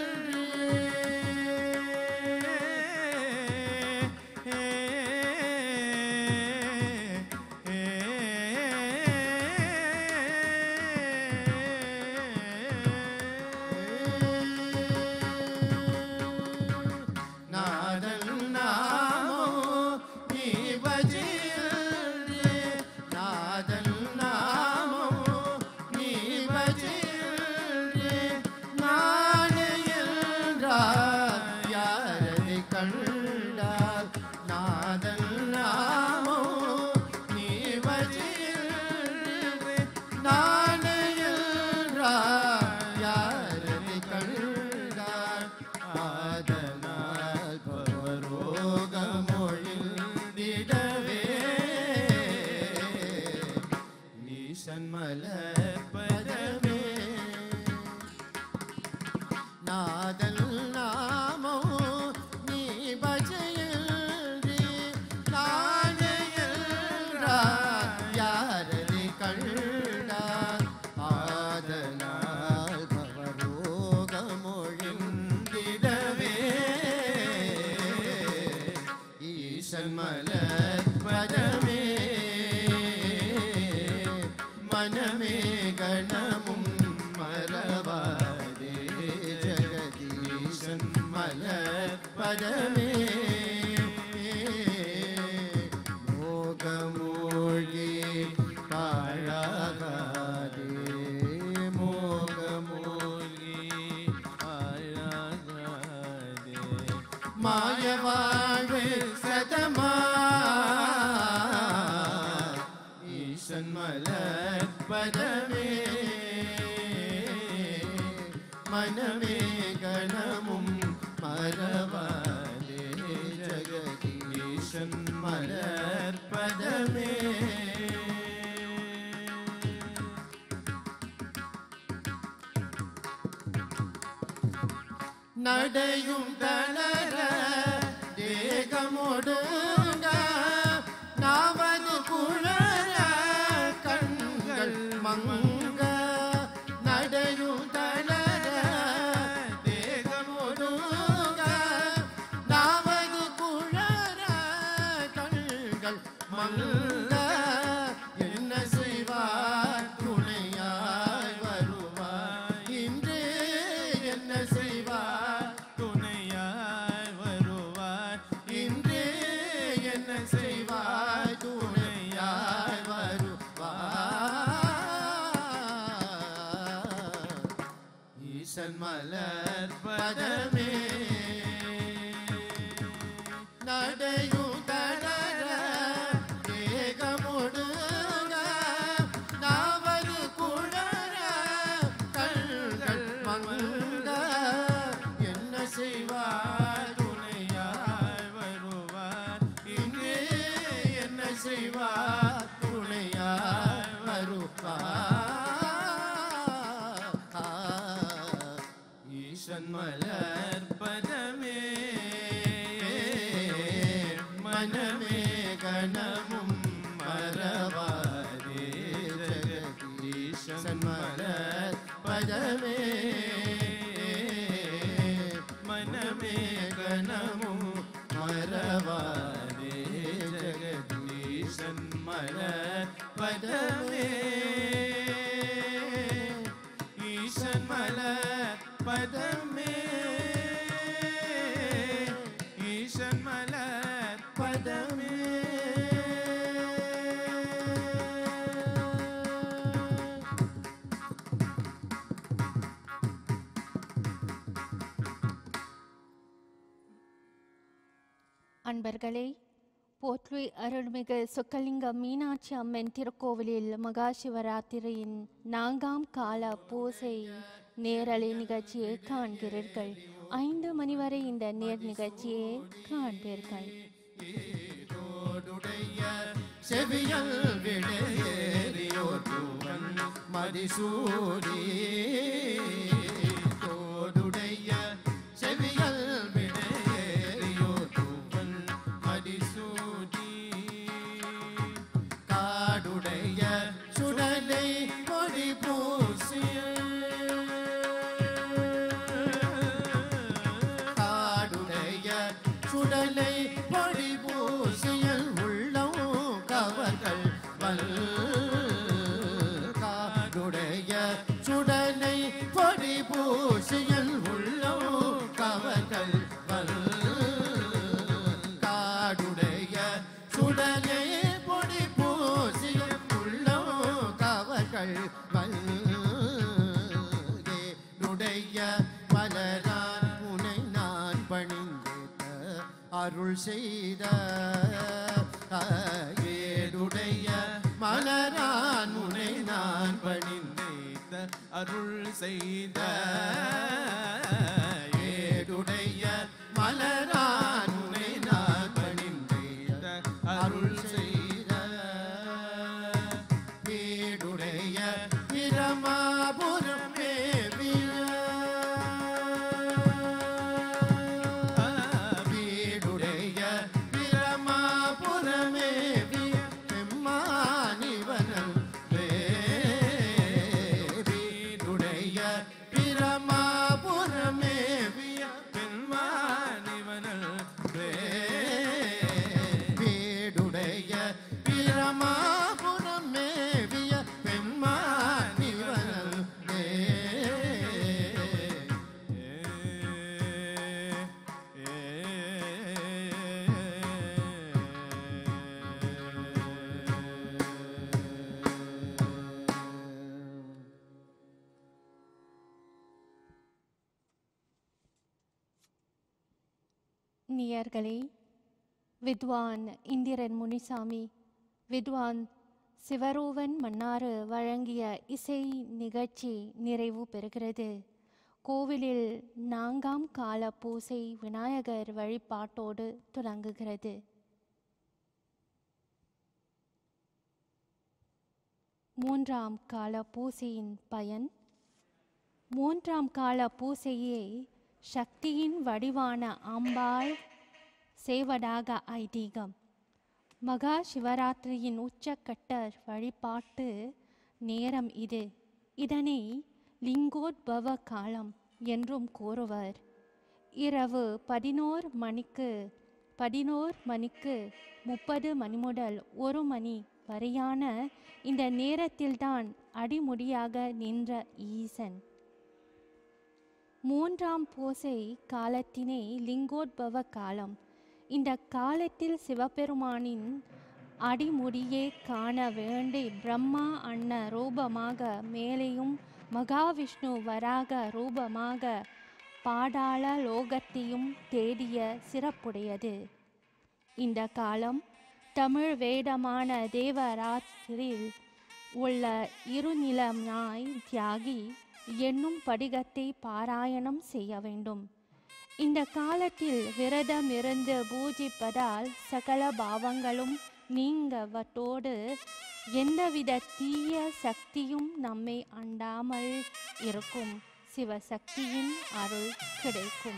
நாதன் நாமோ நீ பஜையில் நாதன் நாமோ நீ பஜையில் நாளையென்றார் யாரை கண்டார் நாதன் நாமோ நீ பஜையில் நாளையென்றார் யாரை கண்டார் ஆதனால் பவரோகமொழிந்திடவே ஈசன் மலர் பதமே நாதன் நாமோ நீ பஜையில் நாளையென்றார் யாரை கண்டார் ஆதனால் பவரோகமொழிந்திடவே ஈசன் மலர் பதமே மனமே கணமும் மறவாதே ஜெகதீசன் மலர் பதமே மோகமூழ்கி பாழாகாதே மோகமூழ்கி பாழாகாதே மாய வாழ்வில் சதமா ஈசன் மலர் பதமே மனமே கணமும் மறவாதே ஜெகதீசன் மலர் பதமே நடையும் தளர தேகமொடுங்க நாவது குழல கண்கள் மங்க நடையும் ஈசன் மலர் பதமே நடையும் தளர தேகமுடுங்க நாவது குளர கண்கள் மங்க என்ன செய்வார் துணையாய் வருவார் இங்கே என்ன செய்வார் துணையாய் வருவார் ஈசன் மலர் பதமே மனமே கணமும் மறவாதே ஜெகதீசன் மலர் பதமே மனமே கணமும் மறவாதே ஜெகதீசன் மலர் பதமே ஈசன் மலர் பதமே ஈசன் மலர் பதமே அன்பர்களே, போற்றி அருள்மிகு சொக்கலிங்க மீனாட்சி அம்மன் திருக்கோவிலில் மகா சிவராத்திரியின் 4ஆம் கால பூசை நேரலை நிகழ்ச்சியை காண்கிறீர்கள். 5 மணி வரை இந்த நேர் நிகழ்ச்சியை காண்பீர்கள். செவியல் விடையேறியோர் பூவன் மதிசூடி தோடுடைய செவியல் விடையேறியோர் பூவன் மதிசூடி காடுடைய சுடலை பொடி பூசிய காடுடைய சுடலை பொடி பூசியல் உள்ளம் கவர்கள் காடுடைய சுடலை பொடி பூசியல் உள்ளம் கவர்கள் காடுடைய சுடலை பொடி பூசியல் உள்ளம் கவர்கள் னுடைய மலரான் உனை நான் பணிந்தேத்த அருள் செய்த ஏடுடைய மலரான் உனை நான் பணிந்தேத்த அருள் செய்த ஏடுடைய மலரான் உனை நான் பணிந்தேத்த அருள் செய்த வீடுடைய பிரமாபுரம் வீடுடைய பிரமாபுரமே பெம்மானிவனல் வீடுடைய பிரமாபுரமே பெம்மானிவனல் வீடுடைய பிரமாபுரமே பெம்மானிவனல் நேயர்களே, வித்வான் இந்திரன் முனிசாமி, வித்வான் சிவரூவன் மன்னாறு வழங்கிய இசை நிகழ்ச்சி நிறைவு பெறுகிறது. கோவிலில் 4ஆம் கால பூசை விநாயகர் வழிபாட்டோடு தொடங்குகிறது. மூன்றாம் கால பூசையின் பயன். 3ஆம் கால பூசையை சக்தியின் வடிவான அம்பாள் செய்வதாக ஐதீகம். மகா சிவராத்திரியின் உச்சக்கட்ட வழிபாட்டு நேரம் இது. இதனை லிங்கோத்பவ காலம் என்றும் கூறுவர். இரவு 11 மணிக்கு 30 மணி முதல் 1 மணி வரையான இந்த நேரத்தில்தான் அடிமுடியாக நின்ற ஈசன். 3ஆம் பூசை காலத்தினை லிங்கோத்பவ காலம். இந்த காலத்தில் சிவபெருமானின் அடிமுடியை காண வேண்டி பிரம்மா அன்ன ரூபமாக மேலேயும் மகாவிஷ்ணு வராக ரூபமாக பாதாள லோகத்தையும் தேடிய சிறப்புடையது. இந்த காலம் தமிழ் வேதமான தேவராத்திரியில் உள்ள இருநிலமாய் தியாகி என்னும் படிகத்தை பாராயணம் செய்ய வேண்டும். இந்த காலத்தில் விரதம் இருந்து பூஜிப்பதால் சகல பாவங்களும் நீங்கவத்தோடு எந்தவித தீய சக்தியும் நம்மை அண்டாமல் இருக்கும். சிவசக்தியின் அருள் கிடைக்கும்.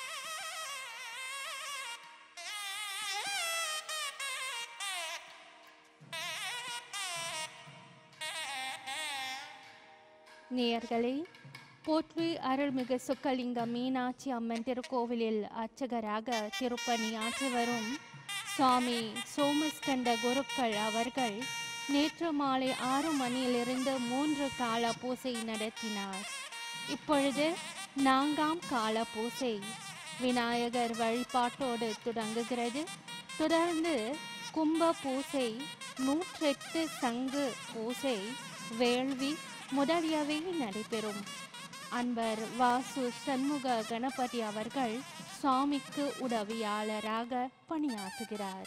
நேயர்களே, போற்றி அருள்மிகு சொக்கலிங்க மீனாட்சி அம்மன் திருக்கோவிலில் அர்ச்சகராக திருப்பணி ஆற்றி வரும் சுவாமி சோமஸ்கந்த குருக்கள் அவர்கள் நேற்று மாலை 6 மணியிலிருந்து 3 கால பூசை நடத்தினார். இப்பொழுது 4ஆம் கால பூசை விநாயகர் வழிபாட்டோடு தொடங்குகிறது. தொடர்ந்து கும்ப பூசை, 108 சங்கு பூசை, வேள்வி முதலியவை நடைபெறும். அன்பர் வாசு சண்முக கணபதி அவர்கள் சுவாமிக்கு உதவியாளராக பணியாற்றுகிறார்.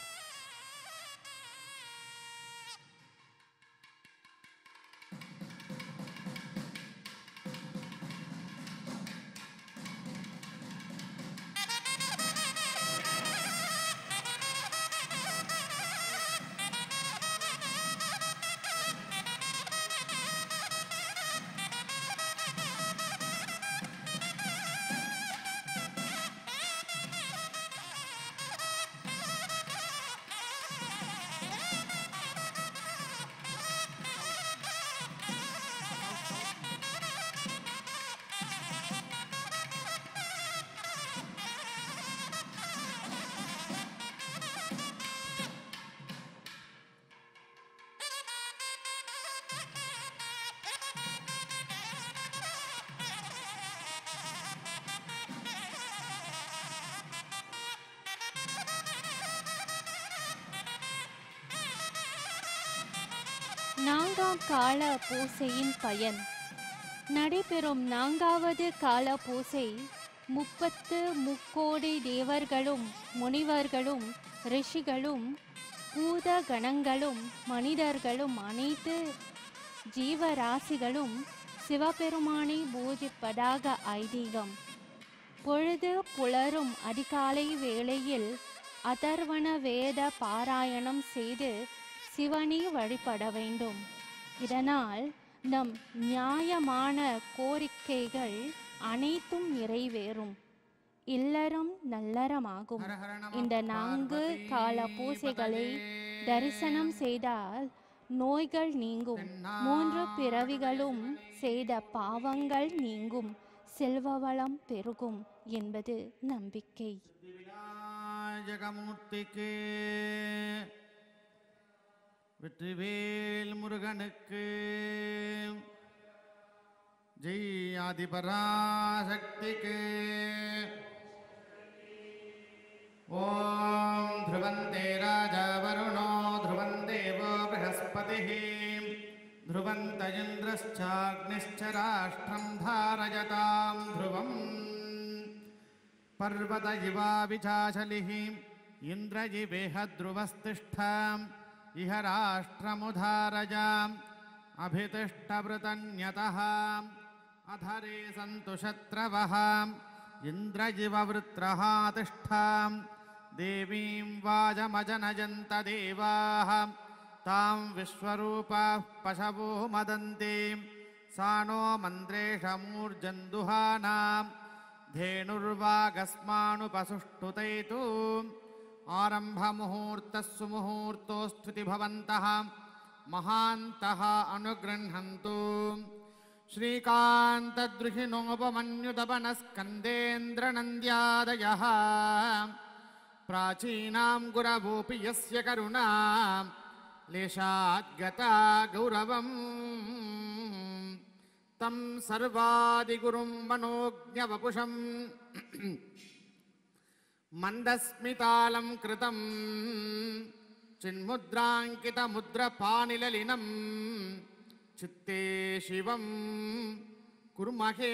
நான்காம் கால பூசையின் பயன். நடைபெறும் 4வது கால பூசை 33 தேவர்களும் முனிவர்களும் ரிஷிகளும் பூத கணங்களும் மனிதர்களும் அனைத்து ஜீவராசிகளும் சிவபெருமானை பூஜிப்பதாக ஐதீகம். பொழுது புலரும் அதிகாலை வேளையில் அதர்வண வேத பாராயணம் செய்து சிவனை வழிபட வேண்டும். இதனால் நம் நியாயமான கோரிக்கைகள் அனைத்தும் நிறைவேறும். இல்லறம் நல்லறமாகும். இந்த 4 கால பூசைகளை தரிசனம் செய்தால் நோய்கள் நீங்கும். 3 பிறவிகளும் செய்த பாவங்கள் நீங்கும். செல்வ வளம் பெருகும் என்பது நம்பிக்கை. ஜெகமூர்த்திக்கு வெற்றிவேல் முருகனுக்கு ஜெய். ஆதிபராசக்திக்கு ஓம். ध्रुवन्ते राजा वरुणो ध्रुवं देवो बृहस्पतिः ध्रुवन्त इन्द्रश्चाग्निश्च राष्ट्रं धारयतां ध्रुवम्. पर्वत इवा विचाचलिः इन्द्रजिवेह ध्रुवस्तिष्ठाम् इह राष्ट्रमुधारजाम् अभितिष्ठवृतन्यतः अधरे सन्तु शत्रवः इन्द्रजिववृत्रः तिष्ठाम् देवीं वाजमजनजन्त देवाः तां विश्वरूपाः पशवो मदन्ति सा नो मन्त्रेशमूर्जन्दुहानां धेनुर्वागस्मानुपसुष्टुतैतु आरम्भमुहूर्तः सुमुहूर्तोऽस्तुति भवन्तः महान्तः अनुगृह्णन्तु. श्रीकान्तद्रुहिणोपमन्युतपनस्कन्देन्द्रनन्द्यादयः प्राचीनां गुरवोऽपि यस्य करुणा लेशाद्गता गौरवम् तं सर्वादिगुरुं मनोज्ञवपुषं मन्दस्मितालं कृतं चिन्मुद्राङ्कितमुद्रपानिललिनं चित्ते शिवं कुर्महे।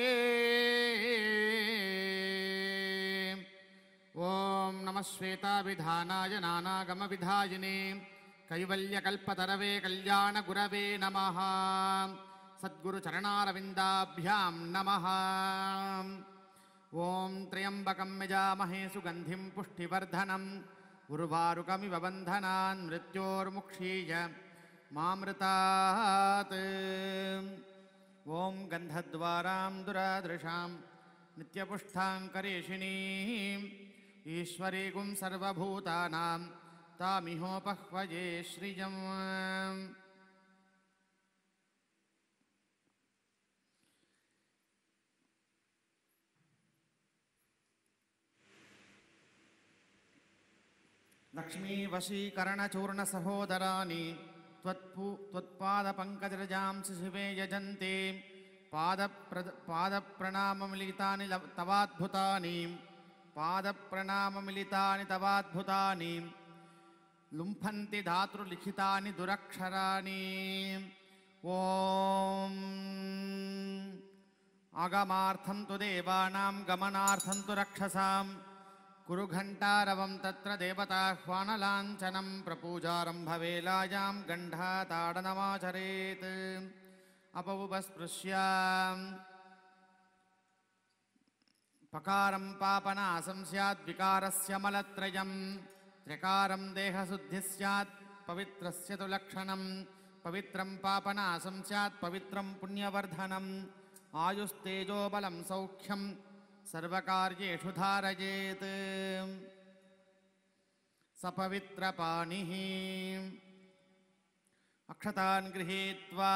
ॐ नमः श्वेताभिधानाय नानागमविधायिने कैवल्यकल्पतरवे कल्याणगुरवे नमः। सद्गुरुचरणारविन्दाभ्यां नमः। ॐ त्र्यम्बकं यजामहे सुगन्धिं पुष्टिवर्धनम् उर्वारुकमिव बन्धनान् मृत्योर्मुक्षीय मामृतात्। ॐ गन्धद्वारां दुरादृशां नित्यपुष्टाङ्करेषिणीम् ईश्वरीगुं सर्वभूतानां तामिहोपह्वये श्रियम्। लक्ष्मीवशीकरणचूर्णसहोदराणि त्वत्पादपङ्कजरजांसि शिवे यजन्ते। पादप्रणाममिलितानि तवाद्भुतानि पादप्रणाममिलितानि तवाद्भुतानि लुम्फन्ति धातृलिखितानि दुरक्षराणि। ॐ आगमार्थं तु देवानां गमनार्थं तु रक्षसां कुरु घण्टारवं तत्र देवताह्वानलाञ्छनं प्रपूजारम्भवेलायां गण्डाताडनमाचरेत्। अपौपस्पृश्य पकारं पापनाशं स्यात् विकारस्य मलत्रयं त्रिकारं देहशुद्धिः स्यात् पवित्रस्य तु लक्षणं पवित्रं पापनाशं स्यात् पवित्रं पुण्यवर्धनम् आयुस्तेजोबलं सौख्यं सर्वकार्येषु धारयेत्। सपवित्रपाणिः अक्षतान् गृहीत्वा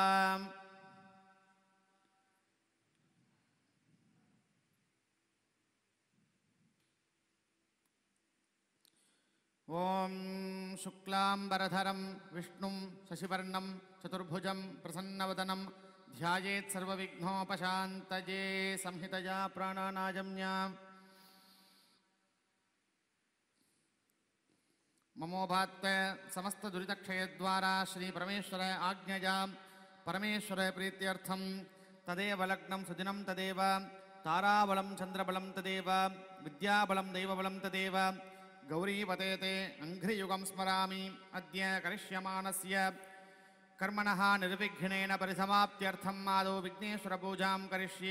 ॐ शुक्लाम्बरधरं विष्णुं शशिवर्णं चतुर्भुजं प्रसन्नवदनं ध्यायेत् सर्वविघ्नोपशान्तये। संहितया प्राणानायम्या ममोभात्त समस्तदुरितक्षयद्वारा श्रीपरमेश्वर आज्ञया परमेश्वर प्रीत्यर्थं तदेव लग्नं सुदिनं तदेव ताराबलं चन्द्रबलं तदेव विद्याबलं दैवबलं तदेव गौरीपते ते अङ्घ्रियुगं स्मरामि। अद्य करिष्यमाणस्य कर्मणः निर्विघ्नेन परिसमाप्त्यर्थम् आदौ विघ्नेश्वरपूजां करिष्ये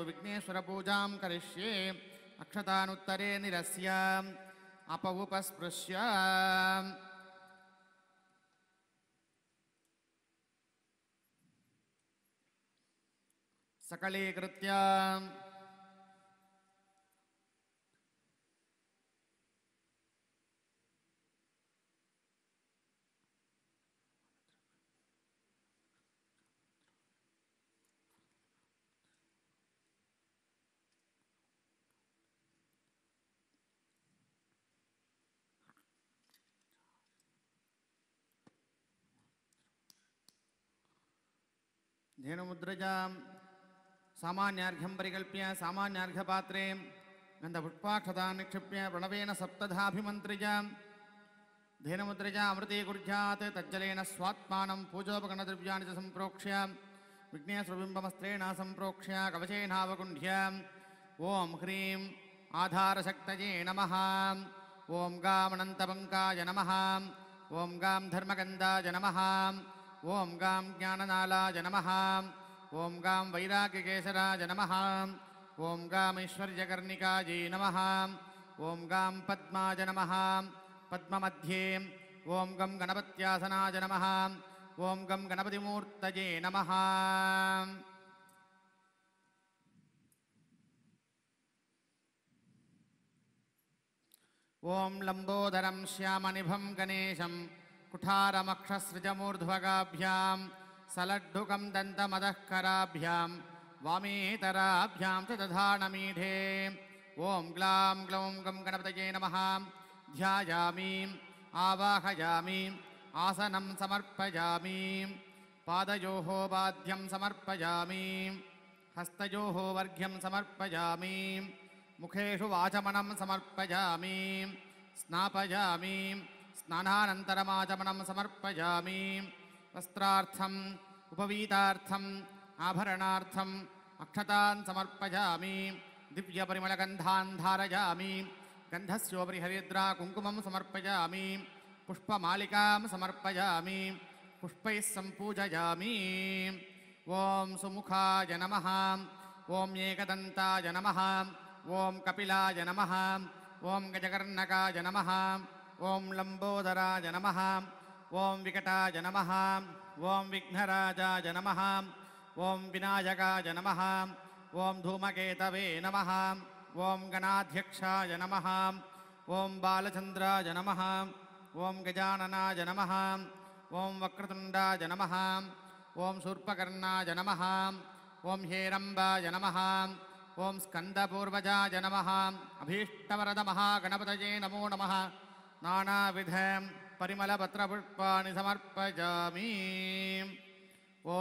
अक्षतानुत्तरे निरस्य अपौपस्पृश्य सकलीकृत्य धेनुमुद्रजां सामान्यार्घ्यं परिकल्प्य सामान्यार्घ्यपात्रे गन्धपुष्पाक्षतान् निक्षिप्य प्रणवेन सप्तधाभिमन्त्र्य धेनुमुद्रजा अमृतीकुर्यात् तज्जलेन स्वात्मानं पूजोपकरणद्रव्याणि च सम्प्रोक्ष्य विघ्नेश्वरबिम्बमस्त्रेण सम्प्रोक्ष्य कवचेनावकुण्ढ्य ॐ ह्रीं आधारशक्तये नमः। ॐ गां अनन्तपङ्काय नमः। ॐ गां धर्मगन्धाय नमः। ॐ गां ज्ञाननालाय नमः। ॐ गां वैराग्यकेसराय नमः। ॐ गां ऐश्वर्यकर्णिकायै नमः। ॐ गां पद्माय नमः। पद्ममध्ये ॐ गं गणपत्यासनाय नमः। ॐ गं गणपतिमूर्तये नमः। ॐ लम्बोदरं श्यामनिभं गणेशं कुठारमक्षसृजमूर्ध्वगाभ्यां सलड्ढुकं दन्तमदःकराभ्यां वामेतराभ्यां च दधानमीढे। ॐ ग्लां ग्लौं गं गणपतये नमः। ध्यायामि आवाहयामि आसनं समर्पयामि। पादयोः वाद्यं समर्पयामि। हस्तयोः वर्घ्यं समर्पयामि। मुखेषु वाचमनं समर्पयामि। स्नापयामि। स्नानानन्तरमाचमनं समर्पयामि। वस्त्रार्थं उपवीतार्थम् आभरणार्थम् अक्षतान् समर्पयामि दिव्यपरिमलगन्धान् धारयामि गन्धस्योपरि हरिद्रा कुङ्कुमं समर्पयामि पुष्पमालिकां समर्पयामि पुष्पैः सम्पूजयामि ॐ सुमुखाय नमः ॐ एकदन्ताय नमः ॐ कपिलाय नमः ॐ गजकर्णकाय नमः ॐ लम्बोदराय नमः ॐ विकटाय नमः ॐ विघ्नराजाय नमः ॐ विनायकाय नमः ॐ धूमकेतवे नमः ॐ गणाध्यक्षाय नमः ॐ बालचन्द्राय नमः ॐ गजाननाय नमः ॐ वक्रतुण्डाय नमः ॐ शूर्पकर्णाय नमः ॐ हेरम्बाय नमः ॐ स्कन्दपूर्वजाय नमः अभीष्टवरदमहागणपतये नमो नमः नानाविध परिमलपत्रपुष्पाणि समर्पयामि ॐ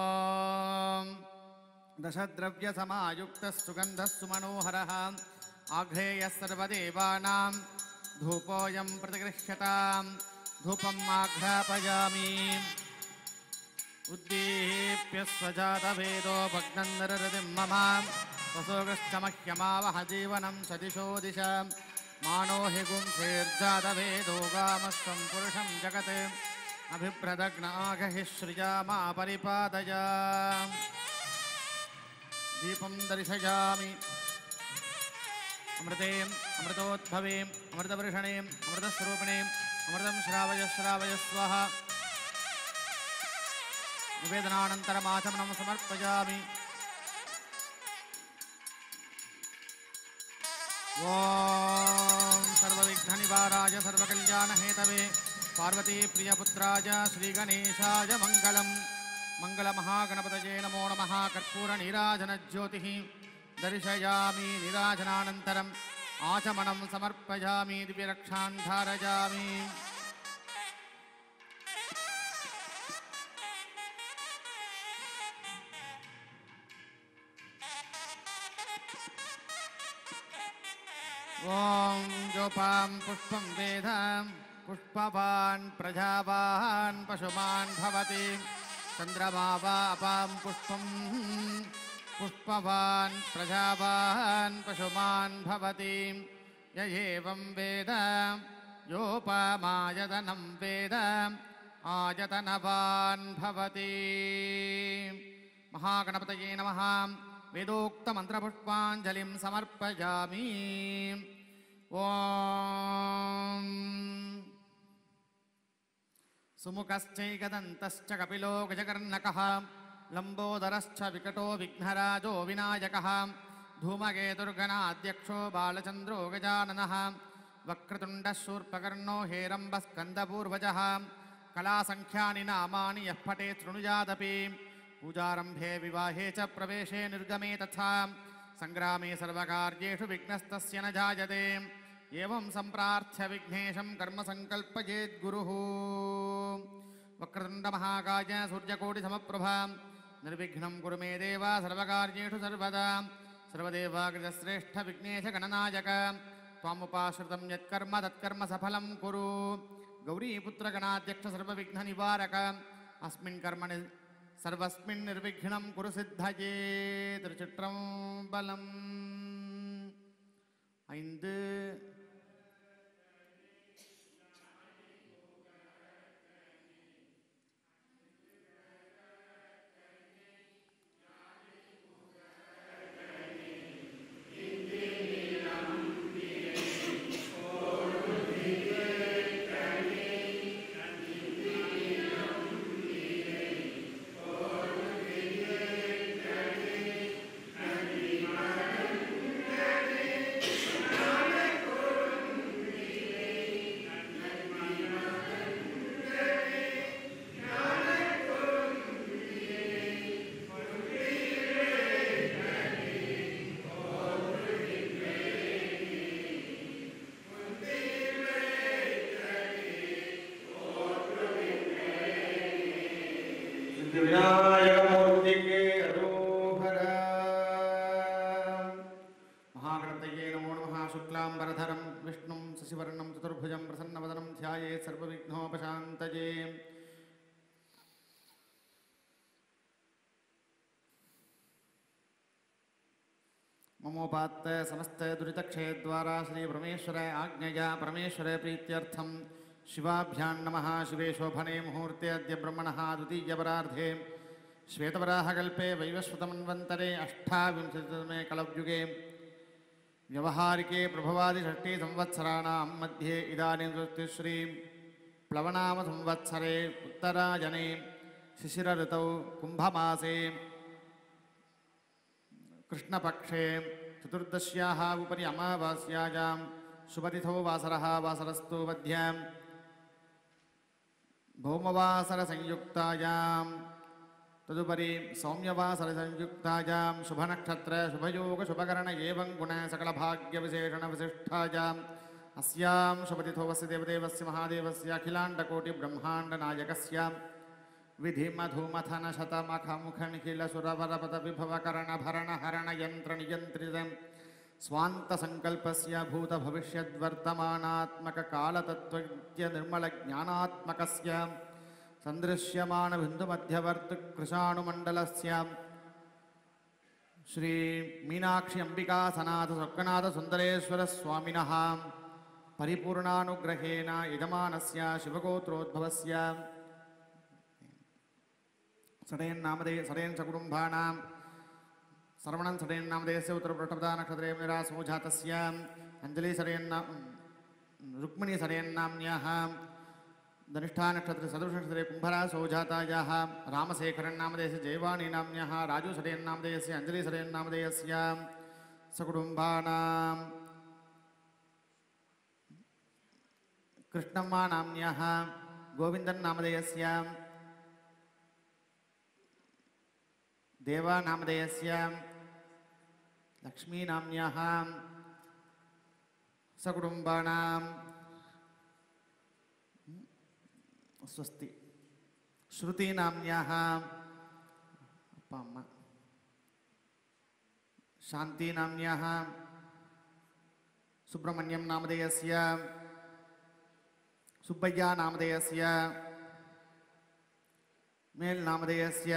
दशद्रव्यसमायुक्तः सुगन्धः सुमनोहरः आघ्रेयः सर्वदेवानां धूपोऽयं प्रतिगृह्यताम् धूपम् आघ्रापयामि उद्दीप्य स्वजातभेदो भग्नं नरहृदिं मम वसोगश्च मह्यमावह जीवनं सदिशो दिश मानो हि गुंसेर्जातभेदो गामस्तं पुरुषं जगत् अभिप्रदग्नागहि श्रिया मा परिपादय दीपं दर्शयामि अमृते अमृतोद्भवे अमृतवर्षणे अमृतस्वरूपिणे अमृतं श्रावय श्रावय स्वाहा निवेदनानन्तरमाचमनं समर्पयामि ॐ सर्वविघ्ननिवाराय सर्वकल्याणहेतवे पार्वतीप्रियपुत्राय श्रीगणेशाय मङ्गलम् मङ्गलमहागणपतये नमो नमः कर्पूरनीराजनज्योतिः दर्शयामि निराजनानन्तरम् आचमनं समर्पयामि दिव्यरक्षान् धारयामि ॐ जोपां पुष्पं वेद पुष्पवान् प्रजावान् पशुमान् भवति चन्द्रमा वा अपां पुष्पं पुष्पवान् प्रजावान् पशुमान् भवति य एवं वेद योपामायतनं वेद आयतनवान् भवति महागणपतये नमः वेदोक्तमन्त्रपुष्पाञ्जलिं समर्पयामि ॐ सुमुखश्चैकदन्तश्च कपिलो गजकर्णकः लम्बोदरश्च विकटो विघ्नराजो विनायकः धूमकेतुर्गणाध्यक्षो बालचन्द्रो गजाननः वक्रतुण्डः शूर्पकर्णो हेरम्बः स्कन्दपूर्वजः कलासङ्ख्यानि नामानि यः पठेत् शृणुयादपि पूजारम्भे विवाहे च प्रवेशे निर्गमे तथा सङ्ग्रामे सर्वकार्येषु विघ्नस्तस्य न जायते एवं सम्प्रार्थ्य विघ्नेशं कर्म सङ्कल्पयेद्गुरुः वक्रतुण्डमहाकाय सूर्यकोटिसमप्रभा निर्विघ्नं कुरु मे देव सर्वकार्येषु सर्वदा सर्वदेवाकृतश्रेष्ठ विघ्नेश गणनायक त्वामुपाश्रितं यत्कर्म तत्कर्म सफलं कुरु गौरीपुत्रगणाध्यक्ष सर्वविघ्ननिवारक अस्मिन् कर्मणि सर्वस्मिन् निर्विघ्नं कुरु सिद्धये திருச்சிற்றம்பலம் 5 महागणपतये नमो नमः शुक्लाम्बरधरं विष्णुं शशिवर्णं चतुर्भुजं प्रसन्नवदनं ध्यायेत् सर्वविघ्नोपशान्तये ममोपात्त समस्त दुरितक्षयद्वारा श्री परमेश्वर आज्ञया परमेश्वर प्रीत्यर्थं शिवाभ्यां नमः। शिवे शोभने मुहूर्ते अद्य ब्रह्मणः द्वितीयपरार्धे श्वेतवराहकल्पे वैवस्वतमन्वन्तरे अष्टाविंशतितमे कलयुगे व्यवहारिके प्रभवादिषष्टि संवत्सराणां मध्ये इदानीं श्री प्लवनाम संवत्सरे उत्तरायणे शिशिर ऋतौ कुंभमासे कृष्णपक्षे चतुर्दश्याः उपरि अमावास्यायां शुभतिथौ वासरः वासरस्तु मध्यां भौमवासरसंयुक्तायां तदुपरि सौम्यवासरसंयुक्तायां शुभनक्षत्र शुभयोग शुभकरण एवं गुण सकलभाग्यविशेषण विशिष्टायाम् अस्यां शुभतिथौ वस्य देवदेवस्य महादेवस्य अखिलाण्डकोटिब्रह्माण्डनायकस्य विधिमधुमथन शतमखमुखनिखिलसुरवरपद विभवकरणभरणहरणयन्त्रनियन्त्रितं स्वान्तसङ्कल्पस्य भूतभविष्यद्वर्तमानात्मककालतत्त्वज्ञनिर्मलज्ञानात्मकस्य सन्दृश्यमानबिन्दुमध्यवर्तिकृशाणुमण्डलस्य श्री मीनाक्षि अंबिका सनाथ सोक्कनाथ सुन्दरेश्वरस्वामिनः परिपूर्णानुग्रहेण यजमानस्य शिवगोत्रोद्भवस्य सडेन् नामधेय सडेन् सकुटुम्बानां सर्वणं सडेन् नामधेयस्य उत्तरप्रष्टपदा नक्षत्रे निरासो जातस्य अंजलि सडेन् रुक्मिणी सडेन् नाम्न्याः धनिष्ठा नक्षत्रे सदृशनक्षत्रे कुम्भरासो जातायाः रामशेखरन् नामधेयस्य जयवाणी नाम्न्याः राजू सडेन् नामधेयस्य अंजलि सडेन् नामधेयस्य सकुटुम्बानां कृष्णम्मा नाम्न्याः गोविन्दन् नामधेयस्य देवा नामधेयस्य लक्ष्मी नाम्न्याः सकुटुम्बानां स्वस्ति श्रुति नाम्न्याः अप्पा अम्मा शांति नाम्न्याः सुब्रह्मण्यं नामधेयस्य सुब्बय्या नामधेयस्य मेल नामधेयस्य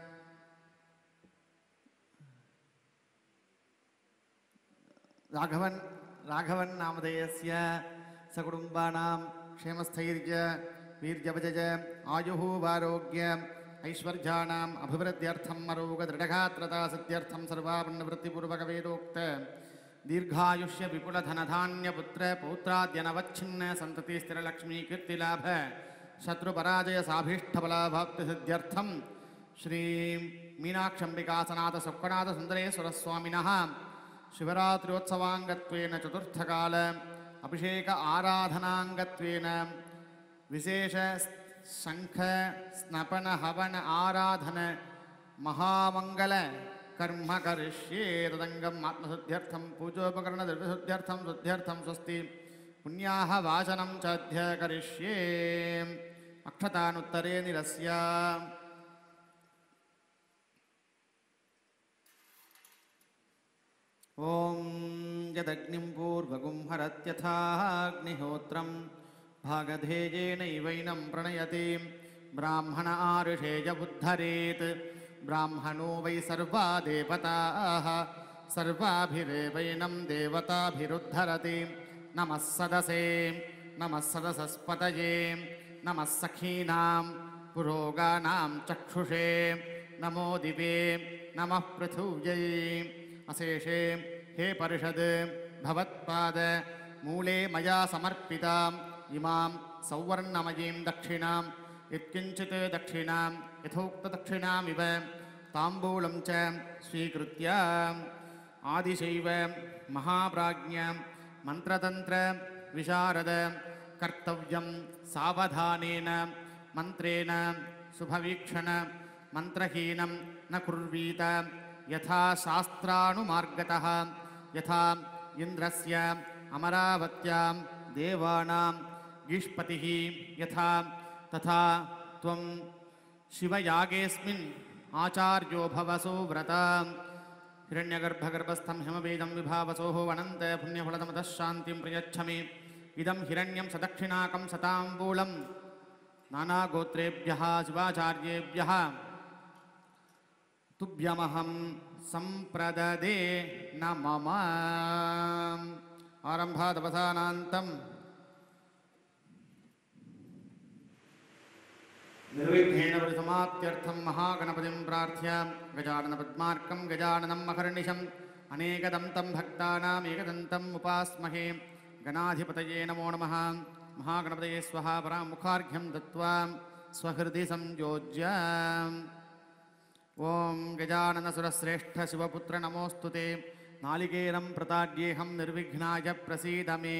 राघवन नामधेयस्य सकुटुम्बानां क्षेमस्थैर्य वीर्यवजय आयुः आरोग्य ऐश्वर्याणाम् अभिवृद्ध्यर्थम् अरोगदृढगात्रता सिद्ध्यर्थं सर्वापन्नवृत्तिपूर्वकवेदोक्त दीर्घायुष्य विपुलधनधान्यपुत्र पौत्राद्यनवच्छिन्न सन्तति स्थिरलक्ष्मी कीर्तिलाभ शत्रुपराजय साभीष्टफलाभाप्तिसिद्ध्यर्थं श्री मीनाक्षम्बिकासनाथ सोक्कनाथ सुन्दरेश्वरस्वामिनः शिवरात्र्योत्सवाङ्गत्वेन चतुर्थकाल अभिषेक आराधनाङ्गत्वेन विशेष शंख स्नपन हवन आराधन महामंगल कर्म करिष्ये तदंगम आत्मशुद्ध्यर्थं पूजोपकरण द्रव्यशुद्ध्यर्थं शुद्ध्यर्थं स्वस्ति पुण्याः वाचनं च अद्य करिष्ये अक्षतानुत्तरे निरस्य ओं यदग्निं पूर्वगुं हरत्यथाग्निहोत्रं भागधेयेनैवैनं प्रणयति ब्राह्मण आरुषेय उद्धरेत् ब्राह्मणो वै सर्वा देवताः सर्वाभिरेवैनं देवताभिरुद्धरति नमः सदसे नमः सदसस्पतये नमः सखीनां पुरोगानां चक्षुषे नमो दिवे नमः पृथिव्यै अशेषे हे परिषद भवत्पाद मूले मया समर्पिता इमां सौवर्णमयीं दक्षिणां यत्किञ्चित् दक्षिणां यथोक्तदक्षिणामिव ताम्बूलं च स्वीकृत्य आदिशैव महाप्राज्ञ मन्त्रतन्त्र विशारद कर्तव्यं सावधानेन मन्त्रेण शुभवीक्षण मन्त्रहीनं न कुर्वीत यथा शास्त्रानुमार्गतः यथा इन्द्रस्य अमरावत्यां देवानां गीष्पतिः यथा तथा त्वं शिवयागेऽस्मिन् आचार्यो भवसो व्रता हिरण्यगर्भगर्भस्थं हिमवेदं विभावसोः अनन्त पुण्यफलदमतः शान्तिं प्रयच्छमि इदं हिरण्यं सदक्षिणाकं सताम्बूलं नानागोत्रेभ्यः शिवाचार्येभ्यः तुभ्यमहं संप्रददे न मम आरम्भादवसानान्तं निर्विघ्नेन परिसमाप्त्यर्थं महागणपतिं प्रार्थ्य गजाननपद्मार्कं गजाननं महर्निशम् अनेकदन्तं भक्तानामेकदन्तम् उपास्महे गणाधिपतये नमो नमः महागणपतये स्वहा परामुखार्घ्यं दत्त्वा स्वहृदि संयोज्य ॐ गजाननसुरश्रेष्ठ शिवपुत्र नमोऽस्तु ते नालिकेरं प्रताड्येऽहं निर्विघ्नाय प्रसीद मे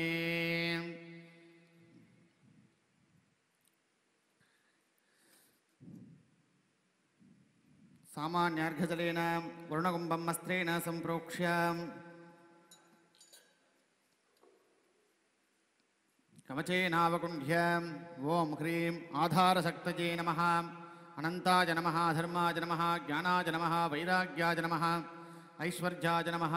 सामान्यार्घजलेन वर्णकुम्भं वस्त्रेण सम्प्रोक्ष्य कवचेनावकुण्ठ्य ॐ ह्रीं आधारशक्तये नमः अनन्ताय नमः धर्माय नमः ज्ञानाय नमः वैराग्याय नमः ऐश्वर्याय नमः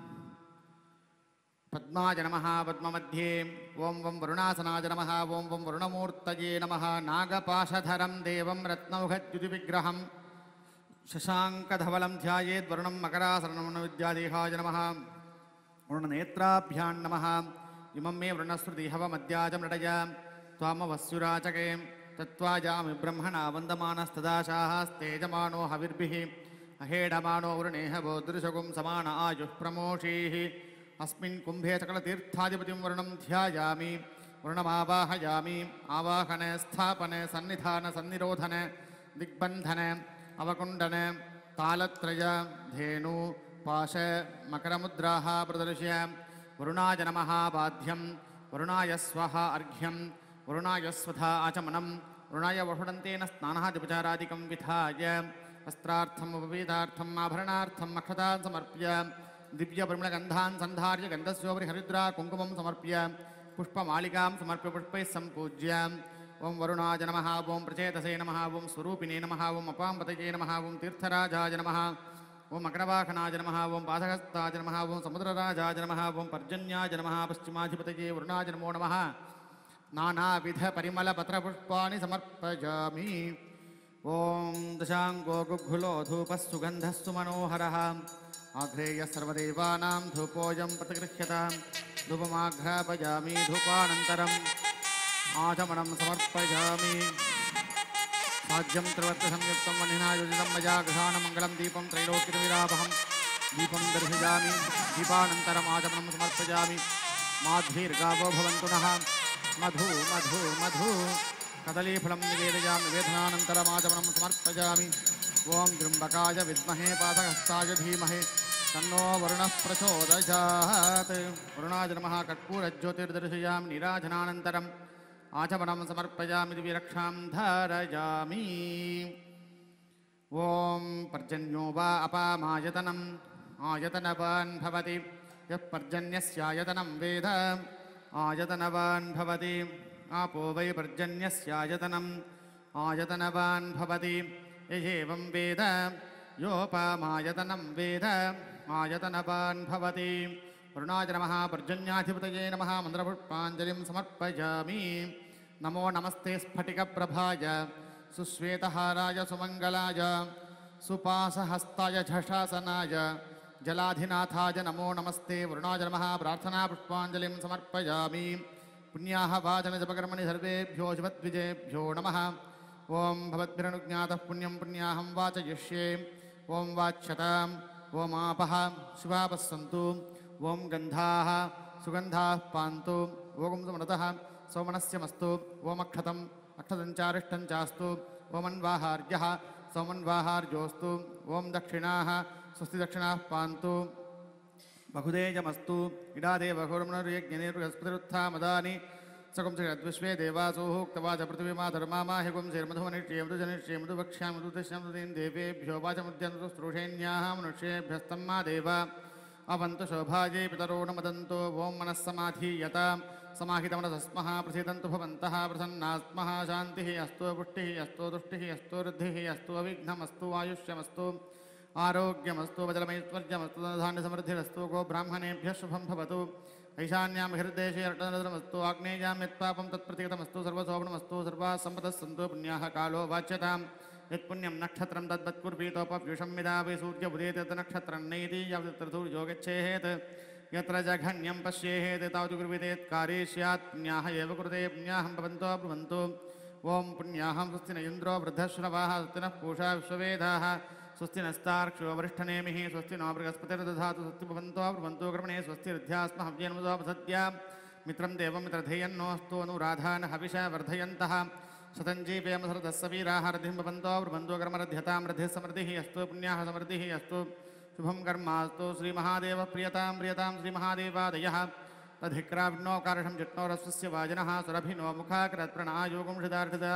पद्माय नमः पद्ममध्ये ॐ वं वरुणासनाय नमः ॐ वं वरुणमूर्तये नमः नागपाशधरं देवं रत्नौघद्युतिविग्रहं शशाङ्कधवलं ध्यायेद्वरुणं मकरासनं विद्यादेहाय नमः वरुणनेत्राभ्यां नमः इमं मे वृणश्रुतिहवमद्याजं नटय त्वामवस्युराचके तत्त्वाजामि ब्रह्मणा वन्दमानस्तदाशास्तेजमानो हविर्भिः अहेडमानो वरुणेह बोदृशगुं समान आयुः प्रमोषीः अस्मिन् कुम्भे सकलतीर्थाधिपतिं वरुणं ध्यायामि वरुणमावाहयामि आवाहन स्थापन सन्निधान सन्निरोधन दिग्बन्धन अवकुण्डन तालत्रय धेनु पाश मकरमुद्राः प्रदर्श्य वरुणाय नमः बाध्यं वरुणाय स्वः अर्घ्यं वरुणाय स्वधा आचमनं वरुणाय वहुडन्तेन स्नानादिपचारादिकं विधाय वस्त्रार्थम् उपवेदार्थम् आभरणार्थम् अक्षतान् समर्प्य दिव्यपरिमलगन्धान् सन्धार्य गन्धस्योपरि हरिद्रा कुङ्कुमं समर्प्य पुष्पमालिकां समर्प्य पुष्पैः सम्पूज्य ॐ वरुणाय नमः ॐ प्रचेतसे नमः ॐ स्वरूपिणे नमः ॐ अपाम्पतये नमः ॐ तीर्थराजाय नमः ॐ अग्रवाहनाय नमः ॐ पादहस्ताय नमः ॐ समुद्रराजाय नमः ॐ पर्जन्याय नमः पश्चिमाधिपतये वरुणाय नमो नमः नानाविधपरिमलपत्रपुष्पाणि समर्पयामि ॐ दशाङ्गो गुग्गुलो धूपः सुगन्धः सुमनोहरः आघ्रेयः सर्वदेवानां धूपोऽयं प्रतिगृह्यतां धूपमाघ्रापयामि धूपानन्तरम् आचमनं समर्पयामि साज्यं त्रिवर्तसंयुक्तं वह्निना योजितं मया गृहाणमङ्गलं दीपं त्रैलोक्यविरापहं दीपं दर्शयामि दीपानन्तरम् आचमनं समर्पयामि माध्वीर्गावो भवन्तु नः मधु मधु मधु कदलीफलं निवेदयामि निवेदनानन्तरम् आचमनं समर्पयामि ॐ त्र्यम्बकाय विद्महे पादहस्ताय धीमहि तन्नो वरुणः प्रचोदयात् वरुणाय नमः कर्पूरज्योतिर्दर्शयामि नीराजनानन्तरम् आचमनं समर्पयामि दिव्यरक्षां धारयामि ॐ पर्जन्यो वा अपामायतनम् आयतनवान् भवति यः पर्जन्यस्यायतनं वेद आयतनवान् भवति आपो वै पर्जन्यस्यायतनम् आयतनवान् भवति यजेवं वेद योपामायतनं वेद आयतनवान् भवति वरुणाय नमः पर्जन्याधिपतये नमः मन्त्रपुष्पाञ्जलिं समर्पयामि नमो नमस्ते स्फटिकप्रभाय सुश्वेतहाराय सुमङ्गलाय सुपासहस्ताय झषासनाय जलाधिनाथाय नमो नमस्ते वरुणाय नमः प्रार्थनापुष्पाञ्जलिं समर्पयामि पुण्याः वाचनजपकर्मणि सर्वेभ्यो शिवद्विजेभ्यो नमः ॐ भवद्भिरनुज्ञातः पुण्यं पुण्याहं वाचयिष्ये ॐ वाच्यताम् ॐ आपः शिवापः सन्तु ॐ गन्धाः सुगन्धाः पान्तु ॐ समृतः सोमनस्यमस्तु ॐ अक्षतम् अक्षतञ्चारिष्टञ्चास्तु ॐ अन्वाहार्यः सोमन्वाहार्योऽस्तु ॐ दक्षिणाः स्वस्ति दक्षिणाः पान्तु बहुदेजमस्तु इडादेवहुर्मनुर्यज्ञनिर्बृहस्पतिरुत्थामदानि सकं श्रीरद्विश्वे देवासोक्तवाच पृथिवीमा धर्मामाहिकुं श्रीर्मधुवनिष्ये मधुवक्ष्यां मधुदश्यां देवेभ्यो वाचमुद्यन्तु स्त्रुषेण्याः मनुष्येभ्यस्तं मा देव अवन्तु शोभायै पितरो न मदन्तो ॐ मनस्समाधीयतां समाहितमनसस्मः प्रसीदन्तु भवन्तः प्रसन्नास्मः शान्तिः अस्तु पुष्टिः अस्तु तुष्टिः अस्तु वृद्धिः अस्तु अविघ्नमस्तु आयुष्यमस्तु आरोग्यमस्तु वजलमैश्वर्यमस्तु धान्यसमृद्धिरस्तु गोब्राह्मणेभ्यः शुभं भवतु ऐशान्यां हृद्देशे रटनरतमस्तु आग्नेयां यत्पापं तत्प्रतिगतमस्तु सर्वशोभनमस्तु सर्वाः सम्पदः सन्तु पुण्याः कालो वाच्यताम् यत्पुण्यं नक्षत्रं तद्वत्कुर्वीतोपव्युषं विदापि सूर्यबुधेत नक्षत्रं नैति यत्र सूर्यो गच्छेत् यत्र जघन्यं पश्येत् तावत् कुर्वीतेत् कार्ये स्यात् पुण्याः एव कृते पुण्याहं भवन्तो ब्रुवन्तु ॐ पुण्याहं स्वस्ति न इन्द्रो वृद्धश्रवाः स्वस्ति नः पूषा विश्ववेदाः स्वस्ति नस्तार्क्ष्यो वरिष्ठनेमिः स्वस्ति नो बृहस्पतिर्दधातु स्वस्ति भवन्तो ब्रुवन्तो कर्मणे स्वस्ति रुद्ध्यास्म हव्यन्मुदोपसद्या मित्रं देवमित्रधेयन्नोऽस्तु अनुराधान् हविषा वर्धयन्तः शतञ्जीवेमसरदस्य वीराः रथिं भवन्तो ब्रुवन्तो कर्मरध्यतां रथिः समृद्धिः अस्तु पुण्याः समृद्धिः अस्तु शुभं कर्मास्तु श्रीमहादेवप्रियतां प्रियतां श्रीमहादेवादयः तधिक्राविण्णोकारशं जिष्णोरस्वस्य वाजनः सुरभिनो मुखाकृत्प्रणायोगं हृदार्थिता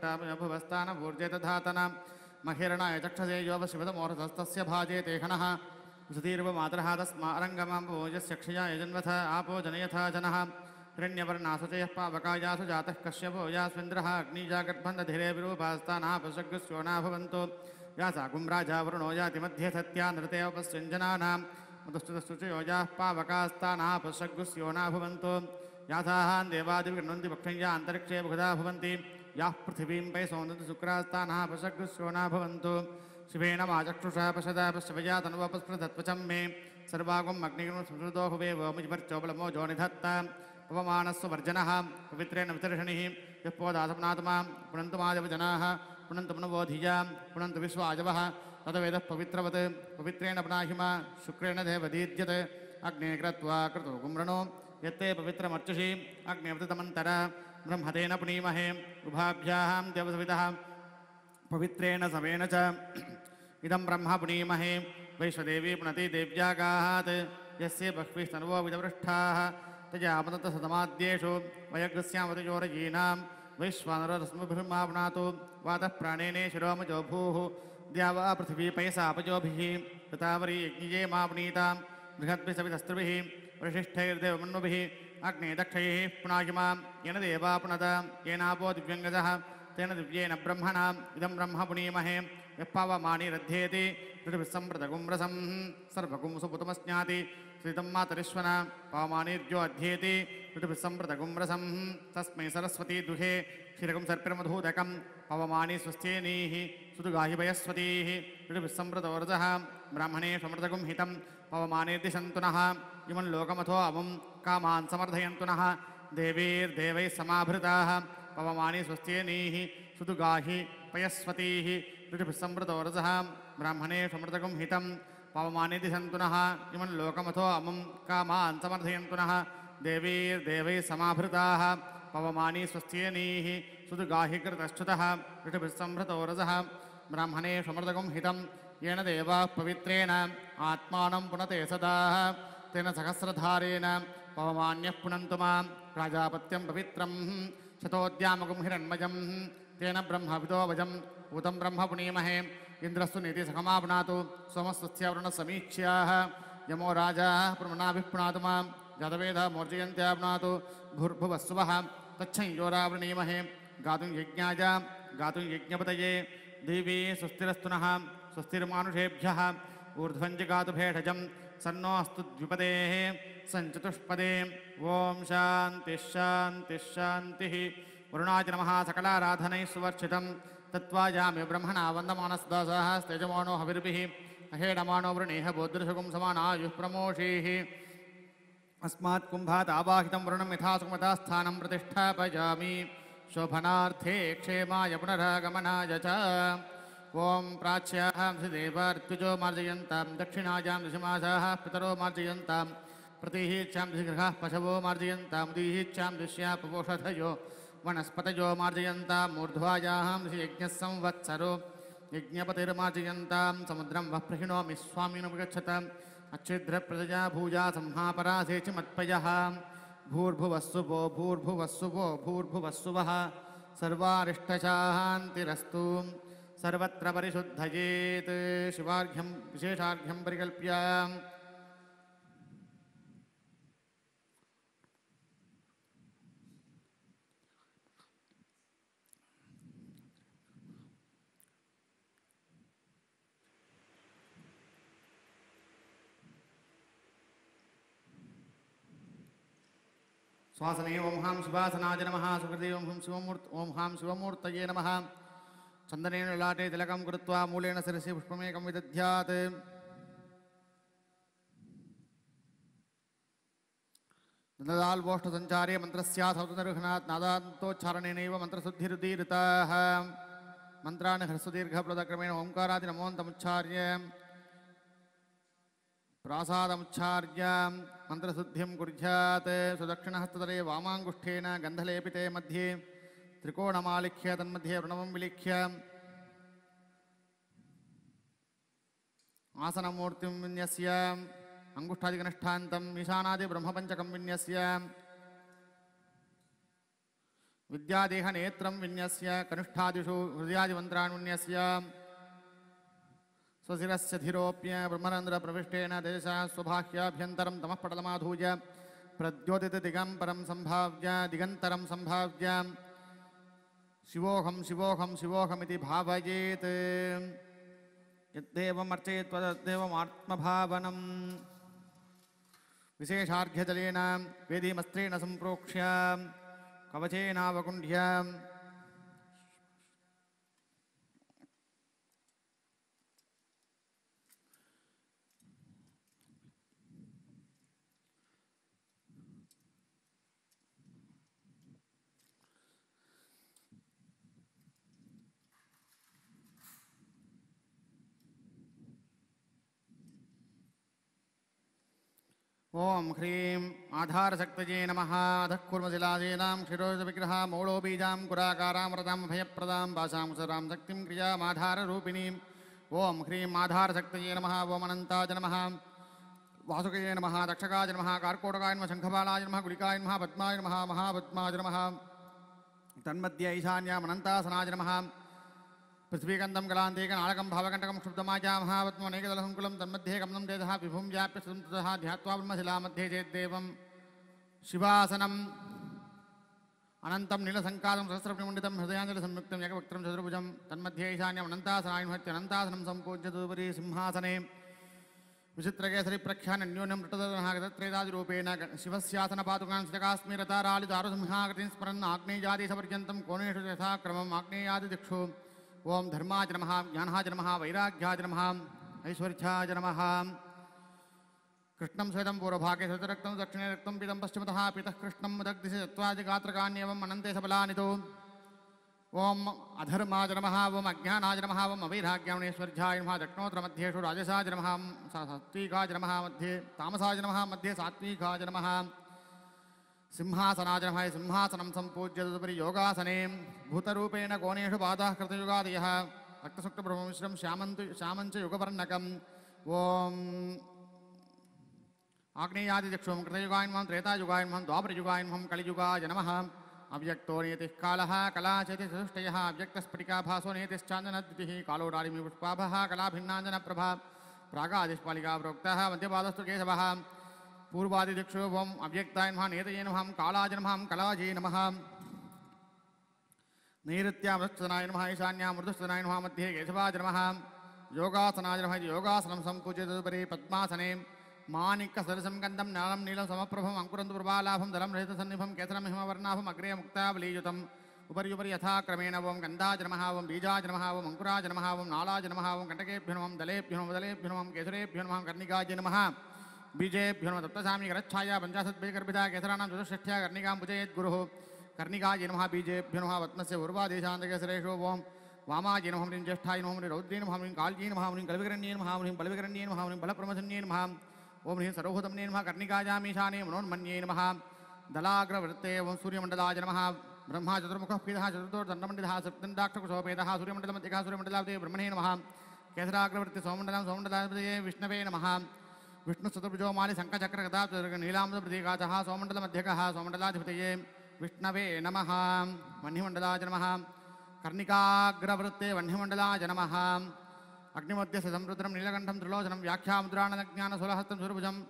भूभिष्टामभुवस्तानभूर्जेतधातना महिरणाय चक्षसे योपशिवतमोरथस्तस्य भाजे तेखनः सुधीर्वमातरः तस्मारङ्गमां भोजस्य क्षयाय जन्मथ आपो जनयथा जनः हिरण्यवर्णासुचयः पावकायासु जातः कश्यपो यास्विन्द्रः अग्निजागर्भन्धधिरे विरूपास्तानापशग्स्योना भवन्तु यासा कुम्राजा वरुणो याति मध्ये सत्या नृते उपस्यञ्जनानां मधुस्तुतश्रुचयो याः पावकास्तानापशग्स्योना भवन्तु यासाहान् देवादिविगृह्णन्ति पक्षञ्या अन्तरिक्षे बुधदा भवन्ति याः पृथिवीं पै सौन्दति शुक्रास्तानापशग्स्योना भवन्तु शिवेन मा चक्षुषा पशदा पश्यवया तनुवपस्पृधत्वचं मे सर्वागुम् अग्निगुं संस्कृतो भुवे वोमिवर्चोबलमो जो निधत्ता पवमानस्व वर्जनः पवित्रेण वितर्षणिः यः पोदासपनात्मा पुनन्तु माजवजनाः पुनन्तु पुनवोधिया पुनन्तु विश्वाजवः तदवेदः पवित्रवत् पवित्रेण पुनाहिमा शुक्रेण देवदीद्यत् अग्ने कृत्वा कृतो गुम्रणो यत्ते पवित्रमर्चुषि अग्नेवतमन्तर ब्रह्मतेन पुनीमहे उभाभ्यां देवसवितः पवित्रेण समेन च इदं ब्रह्म पुनीमहे वैश्वदेवी पुनति देव्यागाहात् यस्य बह्वीः तनुवो विदवृष्ठाः तजामदन्तशतमाद्येषु वयग्स्यामतिजोरयीनां वैश्वानरस्मभिर्मा पुनातु वातः प्राणेने शिरोमजो भूः द्यावा पृथिवी पयसापजोभिः कृतावरी यज्ञिये मा पुनीतां बृहद्भिः सवितस्त्रिभिः वरिष्ठैर्देवमन्नुभिः अग्ने दक्षैः पुनाहिमां येन देवा पुनद येनापो दिव्यङ्गजः तेन दिव्येन ब्रह्मणा इदं ब्रह्म पुनीमहे यः पावमानि रध्येति ऋतुभिस्सम्प्रतगुं रसं सर्वगुं सुपुतमस्नाति श्रितं मातरिश्वना पावमानिर्यो अध्येति ऋतुभिस्सम्प्रतगुं रसं तस्मै सरस्वती दुहे क्षीरकं सर्पिर्मधूदकं पवमानि स्वस्त्येनीः सुदुगाहि वयस्वतीः ऋतुभिस्सम्प्रतोरजः ब्राह्मणे समृतगुं हितं पवमानिर्दिशन्तु नः इमं लोकमथो अमुं कामान् समर्थयन्तु नः देवीर्देवैः समाभृताः पवमानि स्वस्त्येनीः सुदुगाहि पयस्वतीः ऋतुभिस्सम्प्रतोरजः ब्राह्मणे समृतगुं हितं पवमानिर्दिशन्तु नः इमं लोकमथो अमुं कामान् समर्थयन्तु नः देवीर्देवैः समाभृताः पवमानि स्वस्त्येनीः सुदुगाहि कृतश्च्युतः ऋतुभिस्सम्प्रतोरजः ब्राह्मणे समृतगुं हितं येन देवाः पवित्रेण आत्मानं पुनते सदा तेन सहस्रधारेण पवमान्यः पुनन्तु मां प्राजापत्यं पवित्रं शतोद्यामगुं हिरण्मयं तेन ब्रह्मविदो वजम् ऊतं ब्रह्म पुनीमहे इन्द्रस्तु नीति सखमापुनातु सोमस्वस्यावरुणसमीक्ष्याः यमो राजा प्रमणाभिः पुनातु मां जातवेदः मोर्जयन्त्यापुनातु भूर्भुवस्सुवः तच्छंयोरावृणीमहे गातुं यज्ञाय गातुं यज्ञपतये देवी स्वस्तिरस्तु नः स्वस्तिर्मानुषेभ्यः ऊर्ध्वञ्च गातु भेषजं सन्नो अस्तु द्विपदेः सञ्चतुष्पदे ॐ शान्तिः शान्तिः शान्तिः वरुणाय नमः सकलाराधनैः सुवर्चितं तत्त्वायामि ब्रह्मणा वन्दमानसदासाः स्तेजमानो हविर्भिः अहेडमानो वृणेह बोद्धृशकुं समानायुः प्रमोषीः अस्मात् कुम्भात् आवाहितं वरुणं यथा सुमतास्थानं प्रतिष्ठापयामि शोभनार्थे क्षेमाय पुनरागमनाय च ॐ प्राच्यां देवार्त्युजो मार्जयन्तां दक्षिणायां दिशमासाः पितरो मार्जयन्तां प्रतिहीच्छां दिशगृहाः पशवो मार्जयन्तां दीहीच्छां दिश्या पपोषधयो वनस्पतयो मार्जयन्तां मूर्ध्वायां दिशि यज्ञः संवत्सरो यज्ञपतिर्मार्जयन्तां समुद्रं वः प्रहिणोमि स्वामिनुपगच्छताम् अच्छिद्रप्रजया भूजा संहापराधे च मत्पयः भूर्भुवस्सुवो भूर्भुवस्सुवो भूर्भुवस्सुवः सर्वारिष्टशान्तिरस्तु सर्वत्र परिशुद्धयेत् शिवार्घ्यं विशेषार्घ्यं परिकल्प्य स्वासने ओं हां शिवासनाय नमः सुकृते ओं हां शिवमूर्तये नमः चन्दनेन ललाटे तिलकं कृत्वा मूलेन शिरसि पुष्पमेकं विदध्यात् नन्ददाल्वोष्ठसञ्चारे मन्त्रस्य सौतनिर्घनात् नादान्तोच्चारणेनैव मन्त्रशुद्धिरुदीरिताः मन्त्रान् ह्रस्वदीर्घप्लुतक्रमेण ओङ्कारादि नमोऽन्तमुच्चार्य प्रासादमुच्चार्य मन्त्रशुद्धिं कुर्यात् सुदक्षिणहस्ततले वामाङ्गुष्ठेन गन्धलेपिते मध्ये त्रिकोणमालिख्य तन्मध्ये प्रणवं विलिख्य आसनमूर्तिं विन्यस्य अंगुष्ठादिकनिष्ठान्तम् ईशानादि ब्रह्मपञ्चकं विन्यस्य विद्यादेहनेत्रं विन्यस्य कनिष्ठादिषु हृदयादिमन्त्रान् विन्यस्य स्वशिरस्य धिरोप्य ब्रह्मरन्ध्रप्रविष्टेन तेजसा स्वबाह्याभ्यन्तरं तमः पटलमाधूय प्रद्योतितदिगम्बरं सम्भाव्य दिगन्तरं सम्भाव्य शिवोऽहं शिवोऽहं शिवोऽहमिति भावयेत् यद्देवम् अर्चयेत् तद्देवमात्मभावनम् विशेषार्घ्यजलेन वेदीमस्त्रेण सम्प्रोक्ष्य कवचेनावकुण्ढ्य ओम ह्रीं आधारशक्तये नमः अधः कुर्मशिलादीनां क्षिरोजविग्रह मौळोबीजां कुराकारामृतां भयप्रदां भाषां सरां शक्तिं क्रियामाधाररूपिणीं ओम ह्रीं आधारशक्तये नमः ओम अनन्ताय नमः वासुकये नमः दक्षकाय नमः कार्कोटकाय नमः शङ्खबालाय नमः गुलिकाय नमः पद्माय नमः महापद्माय नमः तन्मध्ये ईशान्याम् अनन्तासनाय नमः पृथ्वीकन्दं कलान्तेकं नाळकं भावकण्टकं क्षुब्धमाजा महापद्मनेकदलसङ्कुलं तन्मध्ये कमलं तेजः विभुं व्याप्य सुतं ततः ध्यात्वा ब्रह्मशिलामध्ये चेद्देवं शिवासनम् अनन्तं नीलसङ्कालं सहस्रमण्डितं हृदयाञ्जलिसंयुक्तं एकवक्त्रं चतुर्भुजं तन्मध्ये ईशान्यम् अनन्तासनाय नमः अनन्तासनं सम्पूज्य तदुपरि सिंहासने विचित्रकेसरिप्रख्यान्योन्यं मृतदर्शः गतत्रेदादिरूपेण शिवस्यासनपादुकान् स्थितकास्मिरतारालिदारुसिंहाकृतिं स्मरन् आग्नेयादिशपर्यन्तं कोणेषु यथाक्रमम् आग्नेयादिदिक्षु ओम धर्माय नमः ज्ञानाय नमः वैराग्याय नमः ऐश्वर्याय नमः कृष्णं श्वेतं पूर्वभागे श्वेतरक्तं दक्षिणे रक्तं पीतं पश्चिमतः पीतः कृष्णं मुदग्दिशि चत्वादिगात्रकान्येवम् अनन्ते सबलानितो ओम अधर्माय नमः ओम अज्ञानाय नमः ओम अवैराग्याणैश्वर्याय नमः दक्षिणोत्तरमध्येषु राजसाय नमः सात्विकाय नमः मध्ये तामसाय नमः मध्ये सात्विकाय नमः सिंहासनाय नमः सिंहासनं सम्पूज्य तदुपरि योगासने भूतरूपेण कोणेषु पादाः कृतयुगादयः रक्तसुक्तब्रह्ममिश्रं श्यामञ्च युगवर्णकम् ओम आग्नेयादिदिक्षुं कृतयुगाय नमः त्रेतायुगाय नमः द्वापरयुगाय नमः कलियुगाय नमः अव्यक्तो नेतिः कालः कलाचेतिचतुष्टयः अव्यक्तस्फटिकाभासो नेतिश्चान्दनद्युतिः कालोडारिमि पुष्पाभः कलाभिन्नाञ्जनप्रभा प्रागादिष्पालिका प्रोक्तः मध्यपादस्तु केशवः पूर्वादिदिक्षु ओम अव्यक्ताय नमः नेतये नमः कालाय नमः कलाजे नमः नैऋत्यामृतनाय नमः ईशान्यामृतनाय नमः मध्ये केशवाय नमः योगासनाय नमः योगासनं सम्पूज्य तदुपरि पद्मासने माणिक्यसदृशं गन्धं नालं नीलं समप्रभम् अंकुरन्तु प्रभालाभं दलं रहितसन्निभं केसरं हिमवर्णाभम् अग्रे मुक्तावलीयुतम् उपरि उपरि यथाक्रमेण ओम गन्धाय नमः ओम बीजाय नमः ओम अंकुराय नमः ओम नालाय नमः ओम कण्टकेभ्यो नमः दलेभ्यो नमः दलेभ्यो नमः केसरेभ्यो नमः कर्णिकाय नमः बीजेभ्यो नमः तप्तसामि करच्छाया पञ्चाशद्बीजगर्भिता केसराणां चतुष्षष्ठ्या कर्णिकां पूजयेत् गुरुः कर्णिकाय नमः बीजेभ्यो नमः पद्मस्य पूर्वादेशान्तकेसरेषु ओम वामाय नमः ह्रीं ज्येष्ठाय नमः ह्रीं रौद्रे नमः ह्रीं काल्ये नमः ह्रीं कलविकरण्ये नमः ह्रीं बलविकरण्ये नमः ह्रीं बलप्रमथन्ये नमः ओम ह्रीं सर्वभूतमने नमः कर्णिकायामीशाने मनोन्मन्ये नमः दलाग्रवृत्ते ओम सूर्यमण्डलाय नमः ब्रह्मा चतुर्मुखः पीतः चतुर्दण्डमण्डितः सप्तण्डाक्षकुशोपेतः सूर्यमण्डलमध्यकः सूर्यमण्डलावते ब्रह्मणे नमः केसराग्रवृत्ति सोममण्डलावते विष्णवे नमः विष्णुचतुर्भुजो मालि शङ्खचक्रगदा नीलाम्बरप्रतीकाचः सोममण्डलमध्यकः सोममण्डलाधिपतये विष्णवे नमः वह्निमण्डलाय नमः कर्णिकाग्रवृत्ते वह्निमण्डलाय नमः अग्निमध्यस्य संरुद्रं नीलकण्ठं त्रिलोचनं व्याख्यामुद्राणज्ञानसुलहस्तं सुरभुजम्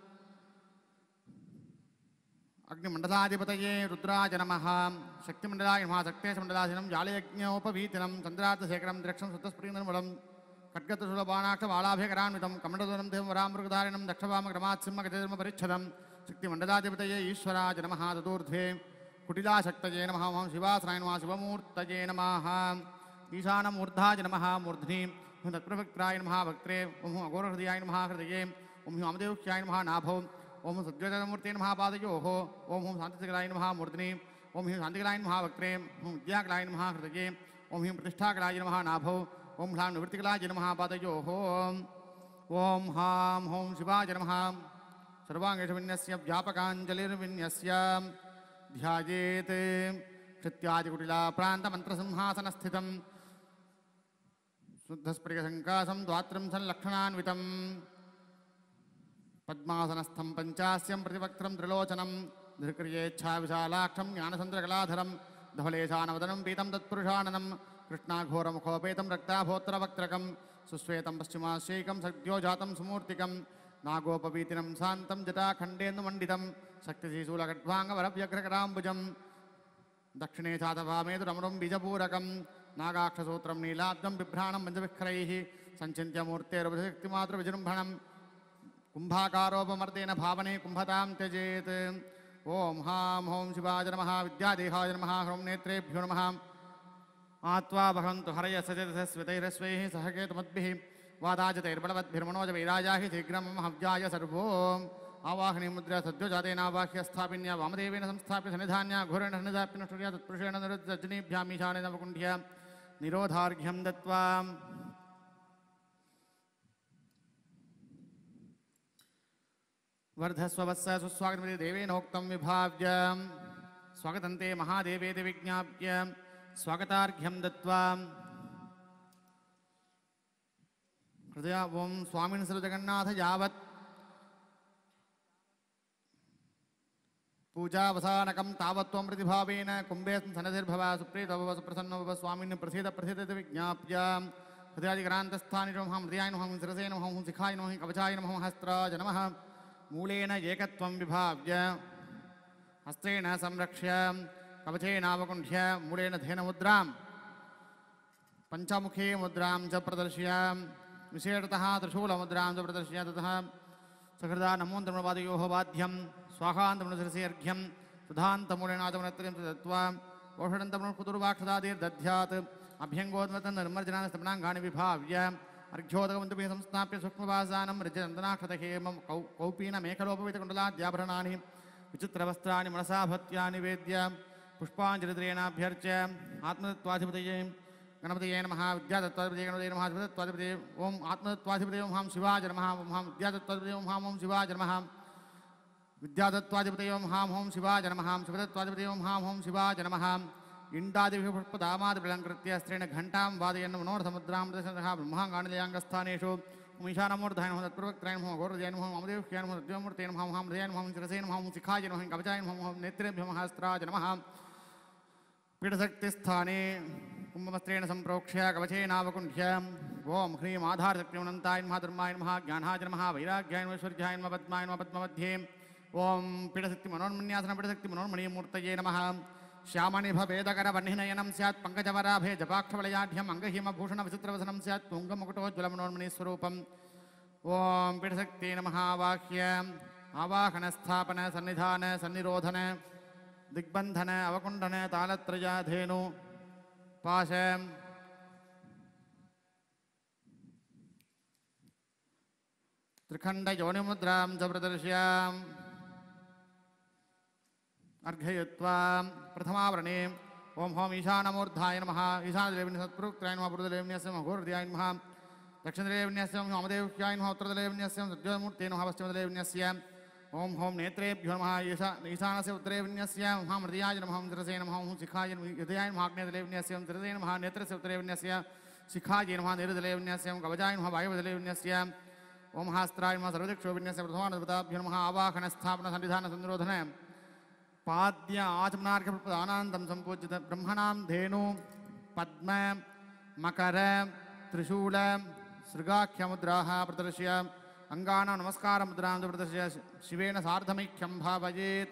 अग्निमण्डलाधिपतये रुद्राय नमः शक्तिमण्डलाय नमः शक्तेशमण्डलाशिनं जालयज्ञोपवीतिनं चन्द्रार्थशेखरं द्रक्षं सुतस्फुटिनर्मलं खड्गतुलबाणाक्षमालाभ्यकरान्वितं कमण्डलूनं देवरामृगधारिणं दक्षवामक्रमात्सिंहगजधर्मपरिच्छदं शक्तिमण्डलाधिपतये ईश्वराय नमः तदूर्ध्वे कुटिलाशक्तये नमः ओं शिवासनाय नमः शिवमूर्तये नमः ईशानमूर्धाय नमः मूर्ध्नि ओं तत्प्रवक्त्राय नमः वक्त्रे ओं अघोरहृदयाय नमः हृदये ओं वामदेव्याय नमः नाभौ ओं सद्योजनमूर्ते नमः पादयोः ओं शान्तिकलाय नमः मूर्ध्नि ओं शान्तिकलाय नमः वक्त्रे ओं विद्याकलाय नमः हृदये ओं प्रतिष्ठाकलाय नमः नाभौ ओं ह्लां निवृत्तिकलाय नमः पादयोः ओं हां हों शिवाय नमः सर्वांगेशविन्यस्य व्यापकाञ्जलिर्विन्यस्य ध्यायेत् क्षत्यादिकुटिला प्रान्तमन्त्रसिंहासनस्थितं शुद्धस्फटिकसङ्कासं द्वात्रं संलक्षणान्वितं पद्मासनस्थं पञ्चास्यं प्रतिवक्त्रं त्रिलोचनं धृक्रियेच्छाविशालाक्षं ज्ञानसन्द्रकलाधरं धवलेशानवदनं पीतं तत्पुरुषाननं कृष्णाघोरमुखोपेतं रक्ताभोत्तरवक्त्रकं सुश्वेतं पश्चिमाश्यैकं सद्योजातं सुमूर्तिकं नागोपवीतिनं शान्तं जटाखण्डेन्दुमण्डितं शक्तिशीशूलखड्वाङ्गवरव्यग्रकराम्बुजं दक्षिणे चातभामेतुरमरुं बीजपूरकं नागाक्षसूत्रं नीलाब्दं बिभ्राणं पञ्चविखरैः सञ्चिन्त्य मूर्तेरुपशक्तिमातृविजृम्भणं कुम्भाकारोपमर्देन भावने कुम्भतां त्यजेत् ओं हां हों शिवाय नमः विद्यादेहाय नमः ह्रौं नेत्रेभ्यो नमः आत्वा भगवन्तु हरय सचेतसस्वितैरस्वैः सहकेतुमद्भिः वादाजतैर्बलवद्भिर्मनोजवैराजाहि शीघ्रं मम हव्याय सर्वो आवाहने मुद्रा सद्योजातेनावाह्य स्थापिन्या वामदेवेन संस्थाप्य सन्निधान्या घोरेण सन्निधाप्य नष्टुर्या तत्पुरुषेण निरुद्धजनीभ्यामीशानेन वकुण्ठ्या निरोधार्घ्यं दत्त्वा वर्धस्ववत्स सुस्वागतमिति देवेनोक्तं विभाव्य स्वागतन्ते महादेवेति विज्ञाप्य स्वागतार्घ्यं दत्त्वा हृदय ओं स्वामिन् श्रीजगन्नाथ यावत् पूजावसानकं तावत्त्वं प्रतिभावेन कुम्भे सनधिर्भव सुप्रीतो भव सुप्रसन्नो भव स्वामिन् प्रसीद प्रसीदति विज्ञाप्य हृदयादिक्रान्तस्थानिषु नमः हृदयाय नमः शिरसे नमः शिखाय नमः कवचाय नमः हस्त्राय नमः मूलेन एकत्वं विभाव्य हस्तेन संरक्ष्य कवचेनावकुण्ठ्य मूलेन धेनुमुद्रां पञ्चमुखी मुद्रां च प्रदर्श्य विशेषतः त्रिशूलमुद्रां च प्रदर्श्य ततः सकृदा नमोऽन्तर्मपादयोः वाद्यं स्वाहान्तमनुशिरसि अर्घ्यं सुधान्तमूलेनाचमनत्रयं च दत्त्वा ओषडन्तमनुकुतुर्वाक्षदादिर्दध्यात् अभ्यङ्गोद्मतं निर्मर्जनास्तमनाङ्गानि विभाव्य अर्घ्योदकमन्तुभिः संस्थाप्य सूक्ष्मवासानं रजचन्दनाक्षतहेमं कौपीनमेखलोपवितकुण्डलाद्याभरणानि विचित्रवस्त्राणि मनसा भक्त्या निवेद्य पुष्पाञ्जलिद्रेणाभ्यर्च्य आत्मतत्त्वाधिपतये गणपतये नमः विद्यादत्त्वाधिपतये गणपतये नमः शिवदत्त्वाधिपतये ओं आत्मतत्त्वाधिपतये ओं हां शिवाय नमः ओं हां विद्यादत्त्वाधिपतये ओं हां ओं शिवाय नमः विद्यादत्त्वाधिपतये ओं हां ओं शिवाय नमः शिवदत्त्वाधिपतये ओं हां ओं शिवाय नमः इण्डादिभिः पुष्पदामादिबलङ्कृत्य स्त्रेण घण्टां वादयन् मनोरथमुद्रां दशतः ब्रह्माङ्गाणिलयाङ्गस्थानेषु ईशानमूर्धाय नमः तत्प्रवक्त्राय नमः घोरजय नमः वामदेव्याय नमः सद्योमूर्ते नमः हां हृदयाय नमः शिरसे नमः शिखाय नमः कवचाय नमः नेत्रेभ्यो नमः हस्त्राय नमः पीठशक्तिस्थाने कुम्भवस्त्रेण सम्प्रोक्ष्य कवचेनावकुण्ठ्य ओं ह्रीं आधारशक्तिमनन्ताय नमः धर्माय नमः ज्ञानाय नमः वैराग्याय नमः ऐश्वर्याय नमः पद्माय नमः पद्ममध्ये ओं पीठशक्तिमनोन्मन्यासन पीठशक्तिमनोन्मणीमूर्तये नमः श्यामनिभवेदकरवह्निनयनं स्यात् पङ्कजवराभे जपाक्षवलयाढ्यम् अङ्गहीमभूषणविचित्रवसनं स्यात् तुङ्गमुकुटोज्ज्वलमनोन्मणीस्वरूपम् ओं पीठशक्ति नमः आवाह्य आवाहनस्थापन सन्निधान सन्निरोधन दिग्बन्धन अवकुण्डन तालत्रयाधेनु पाश त्रिखण्डयोनिमुद्रां च प्रदर्श्य अर्घयित्वा प्रथमावरणे ओं हों ईशानमूर्धाय नमः ईशानदेविन्य सत्पुरुक्त्राय नमः पुरुषदेविन्यस्य नमः घोरहृदयाय नमः दक्षिणदेविन्यस्य नमः वामदेव्याय नमः उत्तरदेविन्यस्य नमः सद्योमूर्ते नमः पश्चिमदेविन्यस्य ओं हों नेत्रेभ्यो नमः ईशानस्य उत्तरेविन्यस्य नमः हृदयाय नमः शिरसे नमः शिखाय हृदयाय नमः आग्नेयदेविन्यस्य शिरसे नमः नेत्रस्य उत्तरेविन्यस्य शिखाय नमः निरुदलेविन्यस्य कवचाय नमः वायुदेविन्यस्य ओं हस्त्राय नमः सर्वदिक्षोविन्यस्य प्रथमानपदाभ्यो नमः आवाहनस्थापन सन्निधान सन्निरोधन पाद्य आचमनार्घ्यप्रदानान्तं सम्पूज्य ब्रह्मणां धेनु पद्म मकर त्रिशूल सृगाख्यमुद्राः प्रदर्श्य अङ्गानां नमस्कारमुद्रां प्रदर्श्य शिवेन सार्धमैक्यं भावयेत्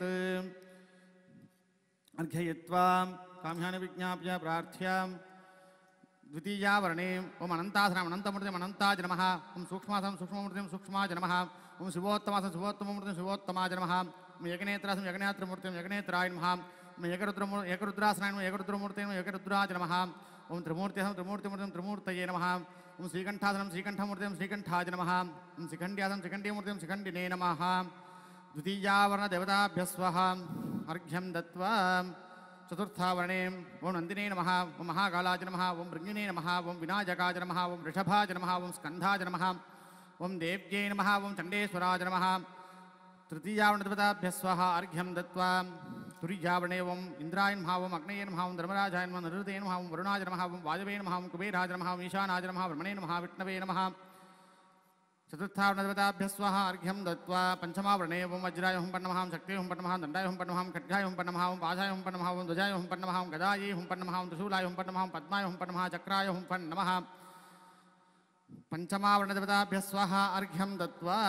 अर्घयित्वा काम्यानि विज्ञाप्य प्रार्थ्य द्वितीयावर्णे ओम अनन्तासनम् अनन्तमूर्तिम् अनन्ताय नमः ओम सूक्ष्मासनं सूक्ष्ममूर्तिं सूक्ष्माय नमः ओम शिवोत्तमासनं शिवोत्तममूर्तिं शिवोत्तमाय नमः ओम एकनेत्रासनं एकनेत्रमूर्तिं एकनेत्राय नमः ओम एकरुद्रासनाय नमः एकरुद्रमूर्तिं एकरुद्राय नमः ओम त्रिमूर्त्यसं त्रिमूर्तिमूर्तिं त्रिमूर्तये नमः ओम श्रीकंठासनं श्रीकंठमूर्तिं श्रीकंठाय नमः ओम शिखंड्यासं शिखंडीमूर्तिं शिखंडिने नमः द्वितीयावरणदेवताभ्यः स्वः अर्घ्यं दत्त्वा चतुर्थावरणे ओम नंदिने नमः ओम महाकालाय नमः ओम भृंगिने नमः ओम विनायकाय नमः ओम वृषभाय नमः ओम स्कंधाय नमः ओम देव्यै नमः ओम चंडेश्वराय नमः तृतीयावरणदेवताभ्यः स्वः अर्घ्यं दत्त्वा तुरीयावरणे ओम इंद्राय नमः ओम अग्नये नमः ओम धर्मराजाय नमः नरुते नमः ओम वरुणाय नमः ओम वायवे नमः ओम कुबेराय नमः ओम ईशानाय नमः ब्रह्मणे नमः विष्णवे नमः चतुर्थावरणदेवताभ्यः स्वः अर्घ्यं दत्त्वा पंचमावरणे ओम वज्राय हुं पन्नमः ओम शक्त्यै हुं पन्नमः दण्डाय हुं पन्नमः खड्गाय हुं पन्नमः ओम पाशाय हुं पन्नमः ओम ध्वजाय हुं पन्नमः ओम गदायै हुं पन्नमः ओम त्रिशूलाय हुं पन्नमः ओम पद्माय हुं पन्नमः चक्राय हुं पन्नमः पंचमावरणदेवताभ्यः स्वः अर्घ्यं दत्त्वा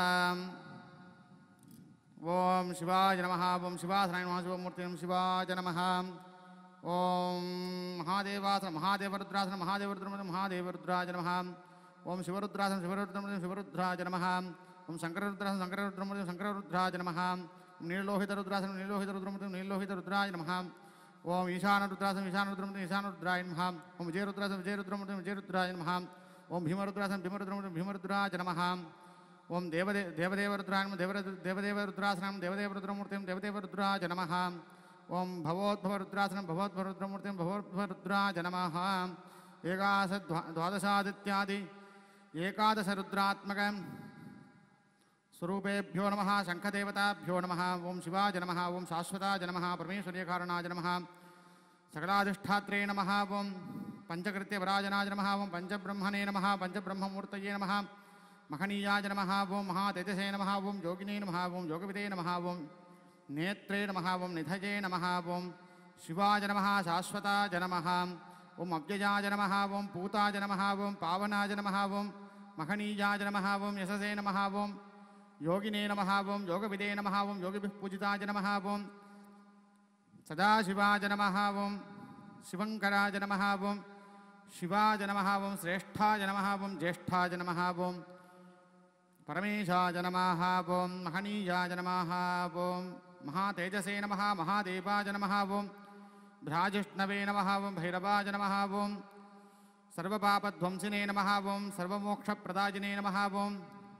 ओम शिवाय नमः ओम शिवासनाय नमः शिवमूर्तिं शिवाय नमः ओम महादेवासन महादेवरुद्रासन महादेवरुद्राय नमः ओम शिवरुद्रासन शिवरुद्राय नमः ओम शंकररुद्रासन शंकररुद्राय नमः ओम नीललोहितरुद्रासन नीललोहितरुद्राय नमः ओम ईशानरुद्रासन ईशानरुद्राय नमः ओम विजयरुद्रासन विजयरुद्राय नमः ओम भीमरुद्रासन भीमरुद्राय नमः ओम देवदेवरुद्राय नमः देवदेवरुद्रासनं देवदेवरुद्रमूर्तिं देवदेवरुद्राय नमः ओम भवोद्भवरुद्रासनं भवोद्भवरुद्रमूर्तिं भवोद्भवरुद्राय नमः द्वादशादित्यादि एकादशरुद्रात्मक स्वरूपेभ्यो नमः शंखदेवताभ्यो नमः ओम शिवाय नमः ओम शाश्वताय नमः परमेश्वर्यकारणाय नमः सकलाधिष्ठात्रे नमः ओम पंचकृत्यवराजनाय नमः ओम पंचब्रह्मणे नमः पंचब्रह्ममूर्तये नमः महनीयाय नमः ओम महातेजसे नमः ओम योगिने नमः ओम योगविदे नमः ओम नेत्रे नमः ओम निधये नमः ओम शिवाय नमः शाश्वताय नमः ओम अव्ययाय नमः ओम पूताय नमः ओम पावनाय नमः ओम महनीयाय नमः ओम यशसे नमः ओम योगिने नमः ओम योगविदे नमः ओम योगिभिः पूजिताय नमः ओम सदाशिवाय नमः ओम शिवंकराय नमः ओम शिवाय नमः ओम श्रेष्ठाय नमः ओम ज्येष्ठाय नमः ओम परमेशाय नमः ओम महनीयाय नमः ओम महातेजसे नमः महादेवाय नमः ओम भ्राजिष्णवे नमः ओम भैरवाय नमः ओम सर्वपापध्वंसिने नमः ओम सर्वमोक्षप्रदायिने नमः ओम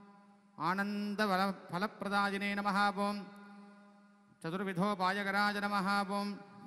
आनन्दफलप्रदायिने नमः ओम चतुर्विधोपायकराय नमः ओम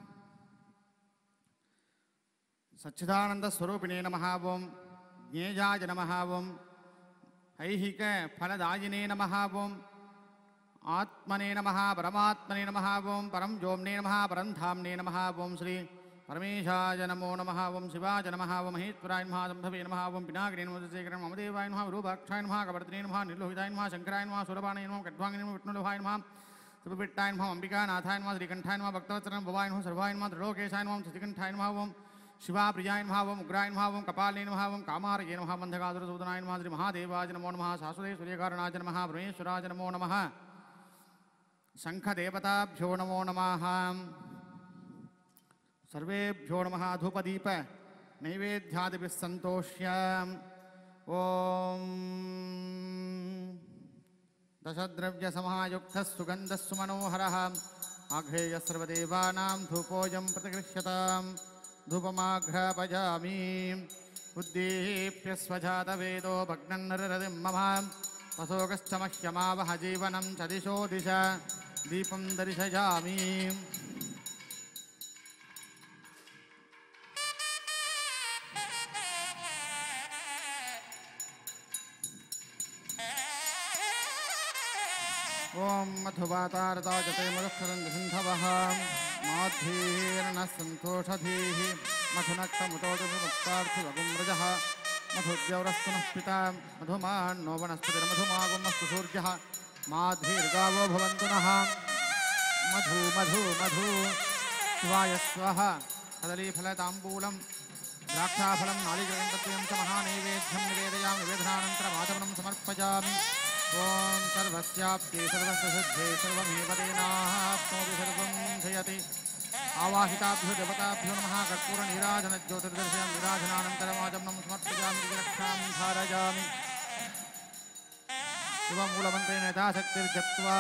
सच्चिदानन्दस्वरूपिणे नमः ओम ज्ञेयाय नमः ओम ऐहिकफलदायिने नमः ओम आत्मने नमः परमात्मने नमः ओम परम व्योम्ने नमः परम धाम्ने नमः ओम श्री परमेशाय नमो नमः ओम शिवाय नमः ओम महेश्वराय नमः संभवे नमः ओम पिनाकिने नमः शेखरं ममदेवाय नमः विरूपाक्षाय नमः कवर्तिने नमः निर्लोहिताय नमः शंकराय नमः सुरबाणाय नमः खड्वांगिने नमः विष्णुलोहाय नमः सुभपिट्टाय नमः अंबिकानाथाय नमः श्रीकंठाय नमः भक्तवत्सलं भवाय नमः सर्वाय नमः त्रिलोकेशाय नमः शशिकंठाय नमः ओम शिवाप्रियाय नमः ओम उग्राय नमः ओम कपालिने नमः ओम कामार्ये नमः बन्धकासुरसूदनाय नमः श्री महादेवाय नमो नमः शाश्वते सूर्यकारणाय नमः परमेश्वराय नमो नमः शंखदेवताभ्यो नमो नमः सर्वेभ्यो नमः धूपदीप नैवेद्यादिभिः सन्तोष्य ओम दशद्रव्यसमायुक्तः सुगन्धः सुमनोहरः आघ्रेयः सर्वदेवानां धूपोऽयं प्रतिगृह्यताम् धूपमाघ्रापयामि उद्दीप्य स्वजातवेदो भग्नं नररतिं मम पशोकश्च मह्यमावह जीवनं च दिशो दिश दीपं दर्शयामि ओम मधुवातारताजते मधुक्षरन्धवः माध्वीर्नः सन्तोषधीः मधुनक्तमुतोमुक्तार्थुवगुम्रजः मधुद्यौरस्तु नः पिता मधुमान्नो वनस्पतिर्मधुमागुमस्तु सूर्यः माध्वीर्गावो भवन्तु नः मधु मधु मधु शिवाय स्वाहा कदलीफलताम्बूलं द्राक्षाफलं नारिकेलं च महानैवेद्यं निवेदयामि निवेदनानन्तरमाचमनं समर्पयामि ओम सर्वस्याप्ते सर्वस्वसिद्धे सर्वमेव तेनाप्नोति सर्वं जयति आवाहिताभ्यो देवताभ्यो नमः कर्पूरनीराजनज्योतिर्दर्शनं निराजनानन्तरमाचमनं समर्पयामि रक्षां धारयामि शिवमूलमन्त्रेण यथाशक्तिर्जप्त्वा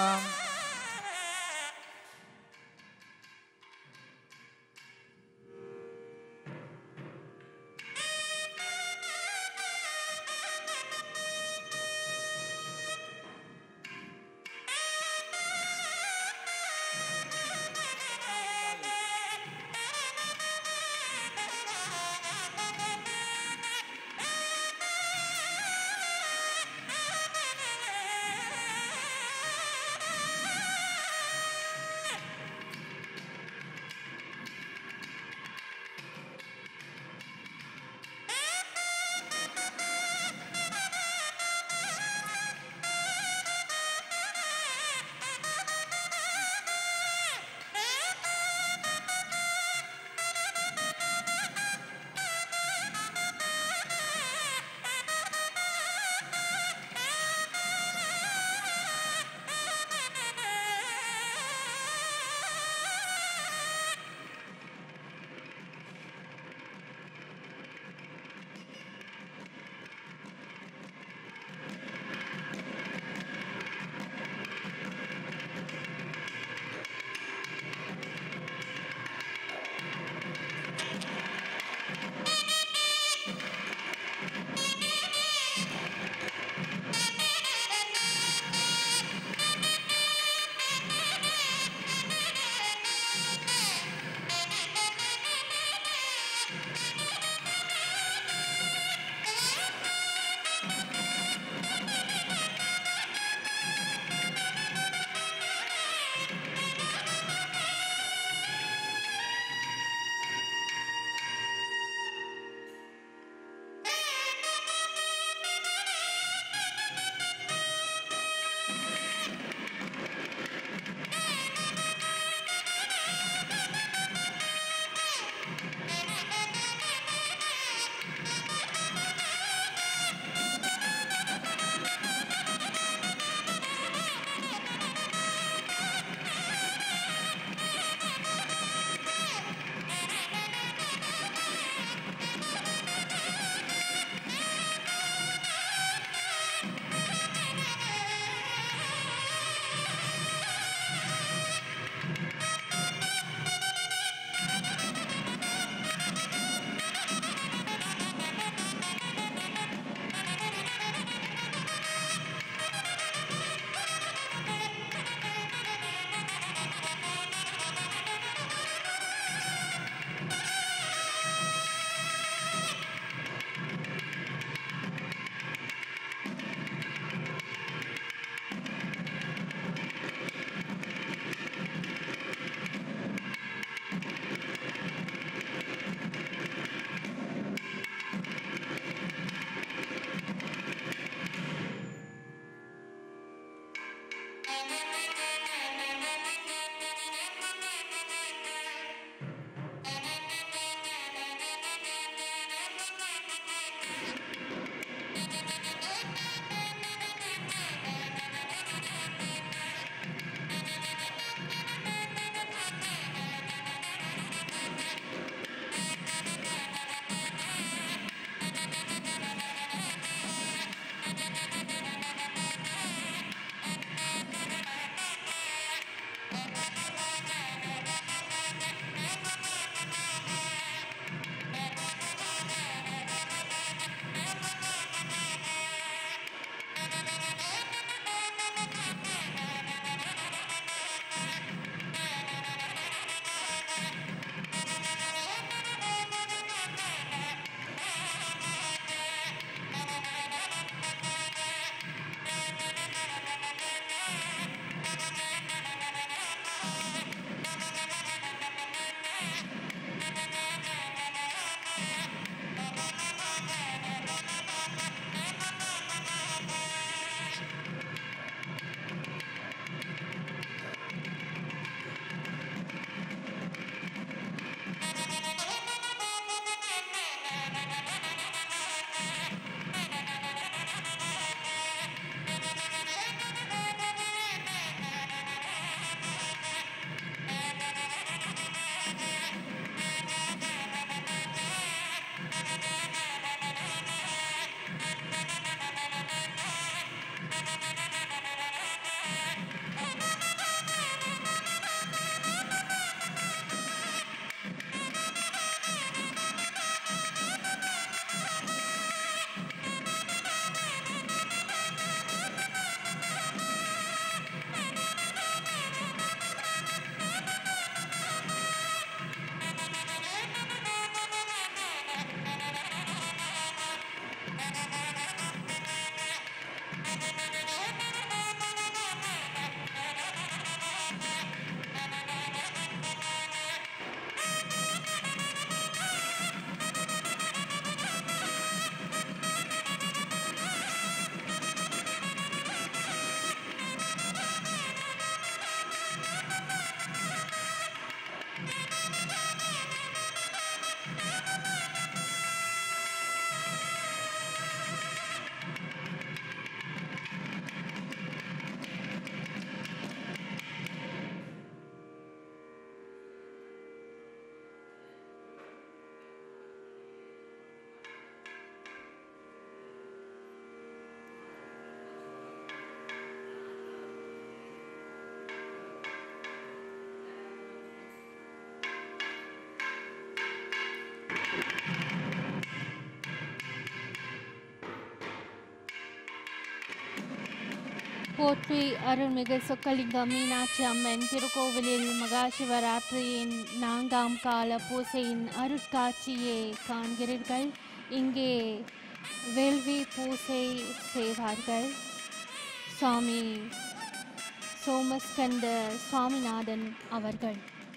போற்றி அருள்மிகு சொக்கலிங்க மீனாட்சி அம்மன் திருக்கோவிலில் மகா சிவராத்திரியின் 4ஆம் கால பூசையின் அருட்காட்சியை காண்கிறீர்கள். இங்கே வேள்வி பூசை செய்வார்கள். சுவாமி சோமஸ்கந்த சுவாமிநாதன் அவர்கள்.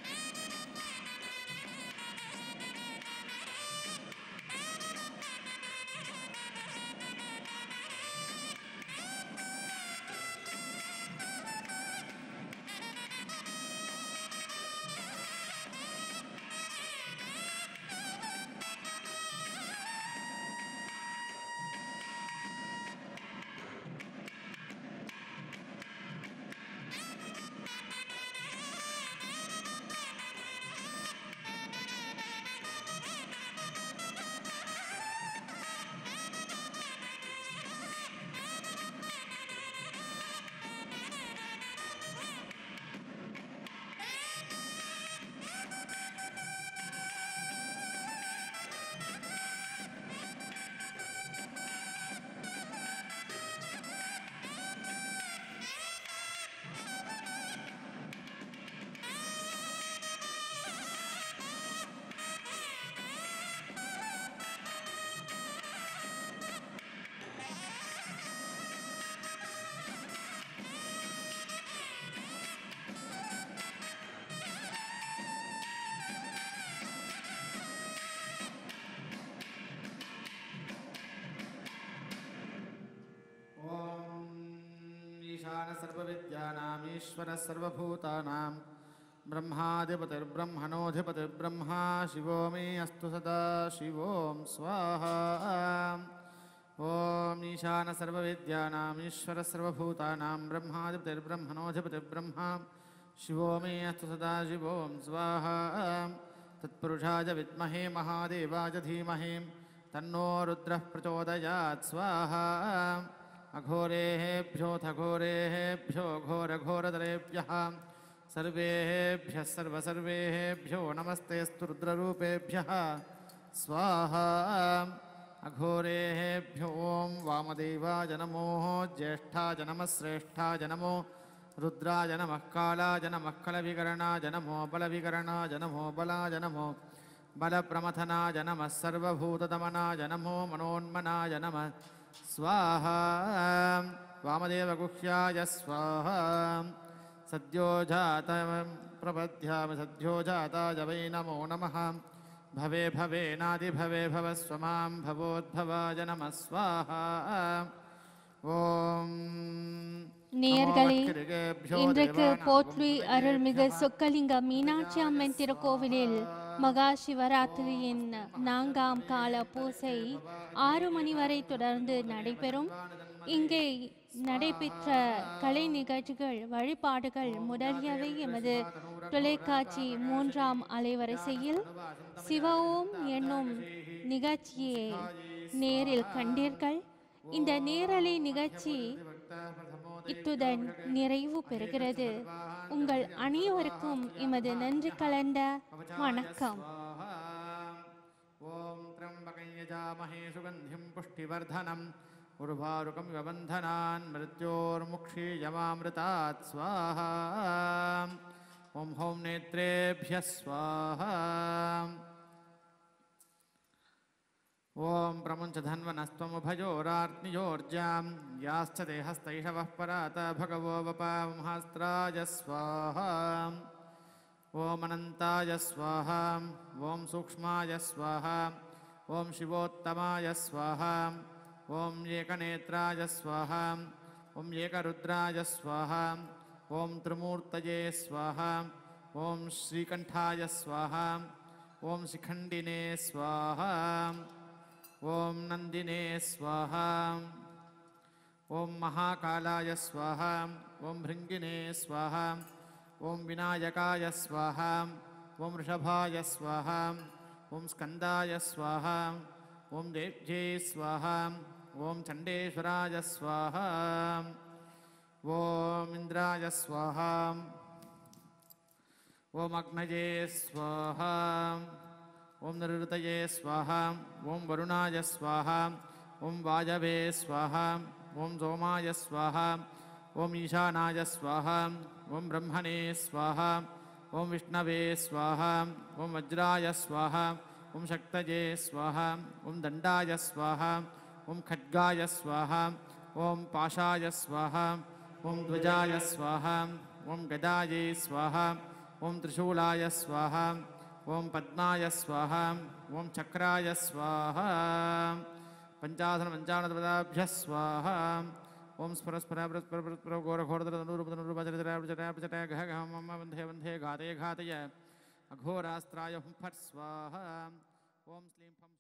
सर्वविद्यानामीश्वरः सर्वभूतानां ब्रह्माधिपतिर्ब्रह्मणोऽधिपतिर्ब्रह्मा शिवो मे अस्तु सदा शिवों स्वाहा। ॐ ईशान सर्वविद्यानामीश्वरः सर्वभूतानां ब्रह्माधिपतिर्ब्रह्मणोऽधिपतिर्ब्रह्मा शिवो मे अस्तु सदा शिवों स्वाहा। तत्पुरुषाय विद्महे महादेवाय धीमहि तन्नो रुद्रः प्रचोदयात् स्वाहा। अघोरेभ्योऽथ घोरेभ्यो घोरघोरतरेभ्यः सर्वेभ्यः सर्वसर्वेभ्यो नमस्तेऽस्तु रुद्ररूपेभ्यः स्वाहा। अघोरेभ्यो ॐ वामदेवाय नमो ज्येष्ठाय नमः श्रेष्ठाय नमो रुद्राय नमः कालाय नमः कलविकरणाय नमो बलविकरणाय नमो बलाय नमो बलप्रमथनाय नमः सर्वभूतदमनाय नमो मनोन्मनाय नमः स्वाहा। वामदेवगुह्याय स्वाहा। सद्यो जातं प्रपद्यामि सद्यो जाताय वै नमो नमः। भवे भवेनादिभवे भवस्व मां भवोद्भवाय नमः स्वाहा। ஓம் நேயர்களே, இன்றைக்கு போற்றி அருள்மிகு சொக்கலிங்க மீனாட்சி அம்மன் திருக்கோவிலில் மகா சிவராத்திரியின் 4ஆம் கால பூசை 6 மணி வரை தொடர்ந்து நடைபெறும். இங்கே நடைபெற்ற கலை நிகழ்ச்சிகள், வழிபாடுகள் முதலியவை எமது தொலைக்காட்சி 3ஆம் அலைவரிசையில் சிவஓம் என்னும் நிகழ்ச்சியை நேரில் கண்டீர்கள். இந்த நேரலை நிகழ்ச்சி இத்துடன் நிறைவு பெறுகிறது. உங்கள் அனைவருக்கும் எமது நன்றி கலந்த வணக்கம். ஓம் த்ரம்பகம் யஜாமஹே சுகந்திம் புஷ்டிவர்தனம் உர்வாருகம் வபந்தனான் மிருத்யோர்முக்ஷீயமாம்ருதாத் ஸ்வாஹா. ஓம் ஹோம் நேத்ரேப்யः ஸ்வாஹா. ॐ प्रमुञ्चधन्वनस्त्वमुभयोरार्त्नियोर्जां याश्च देहस्तैषवः परात भगवो वपामहास्त्राय स्वाहा ॐ अनन्ताय स्वाहा ॐ सूक्ष्माय स्वाहा ॐ शिवोत्तमाय स्वाहा ॐ एकनेत्राय स्वाहा ॐ एकरुद्राय स्वाहा ॐ त्रिमूर्तये स्वाहा ॐ श्रीकण्ठाय स्वाहा ॐ शिखण्डिने स्वाहा ॐ नन्दिने स्वाहा ॐ महाकालाय स्वाहा ॐ भृङ्गिने स्वाहा ॐ विनायकाय स्वाहा ॐ वृषभाय स्वाहा ॐ स्कन्दाय स्वाहा ॐ देव्यै स्वाहा ॐ चण्डेश्वराय स्वाहा ॐ इन्द्राय स्वाहा ॐ अग्नये स्वाहा ॐ निरुतये स्वाहा ॐ वरुणाय स्वाहा ॐ वायवे स्वाहा ॐ सोमाय स्वाहा ॐ ईशानाय स्वाहा ॐ ब्रह्मणे स्वाहा ॐ विष्णवे स्वाहा ॐ वज्राय स्वाहा ॐ शक्तये स्वाहा ॐ दण्डाय स्वाहा ॐ खड्गाय स्वाहा ॐ पाशाय स्वाहा ॐ ध्वजाय स्वाहा ॐ गदायै स्वाहा ॐ त्रिशूलाय स्वाहा ॐ पद्माय स्वाहा ॐ चक्राय स्वाहा पञ्चाशन्पञ्चाननपदाभ्यः स्वाहा ॐ स्फुरस्फुरस्फुरस्फुर घोरघोरदनुरूपदनुरूपजटजटजटजटगहगह मम वन्धे वन्धे घातय घातय अघोरास्त्राय हुं फट् स्वाहा ॐ श्लीं फं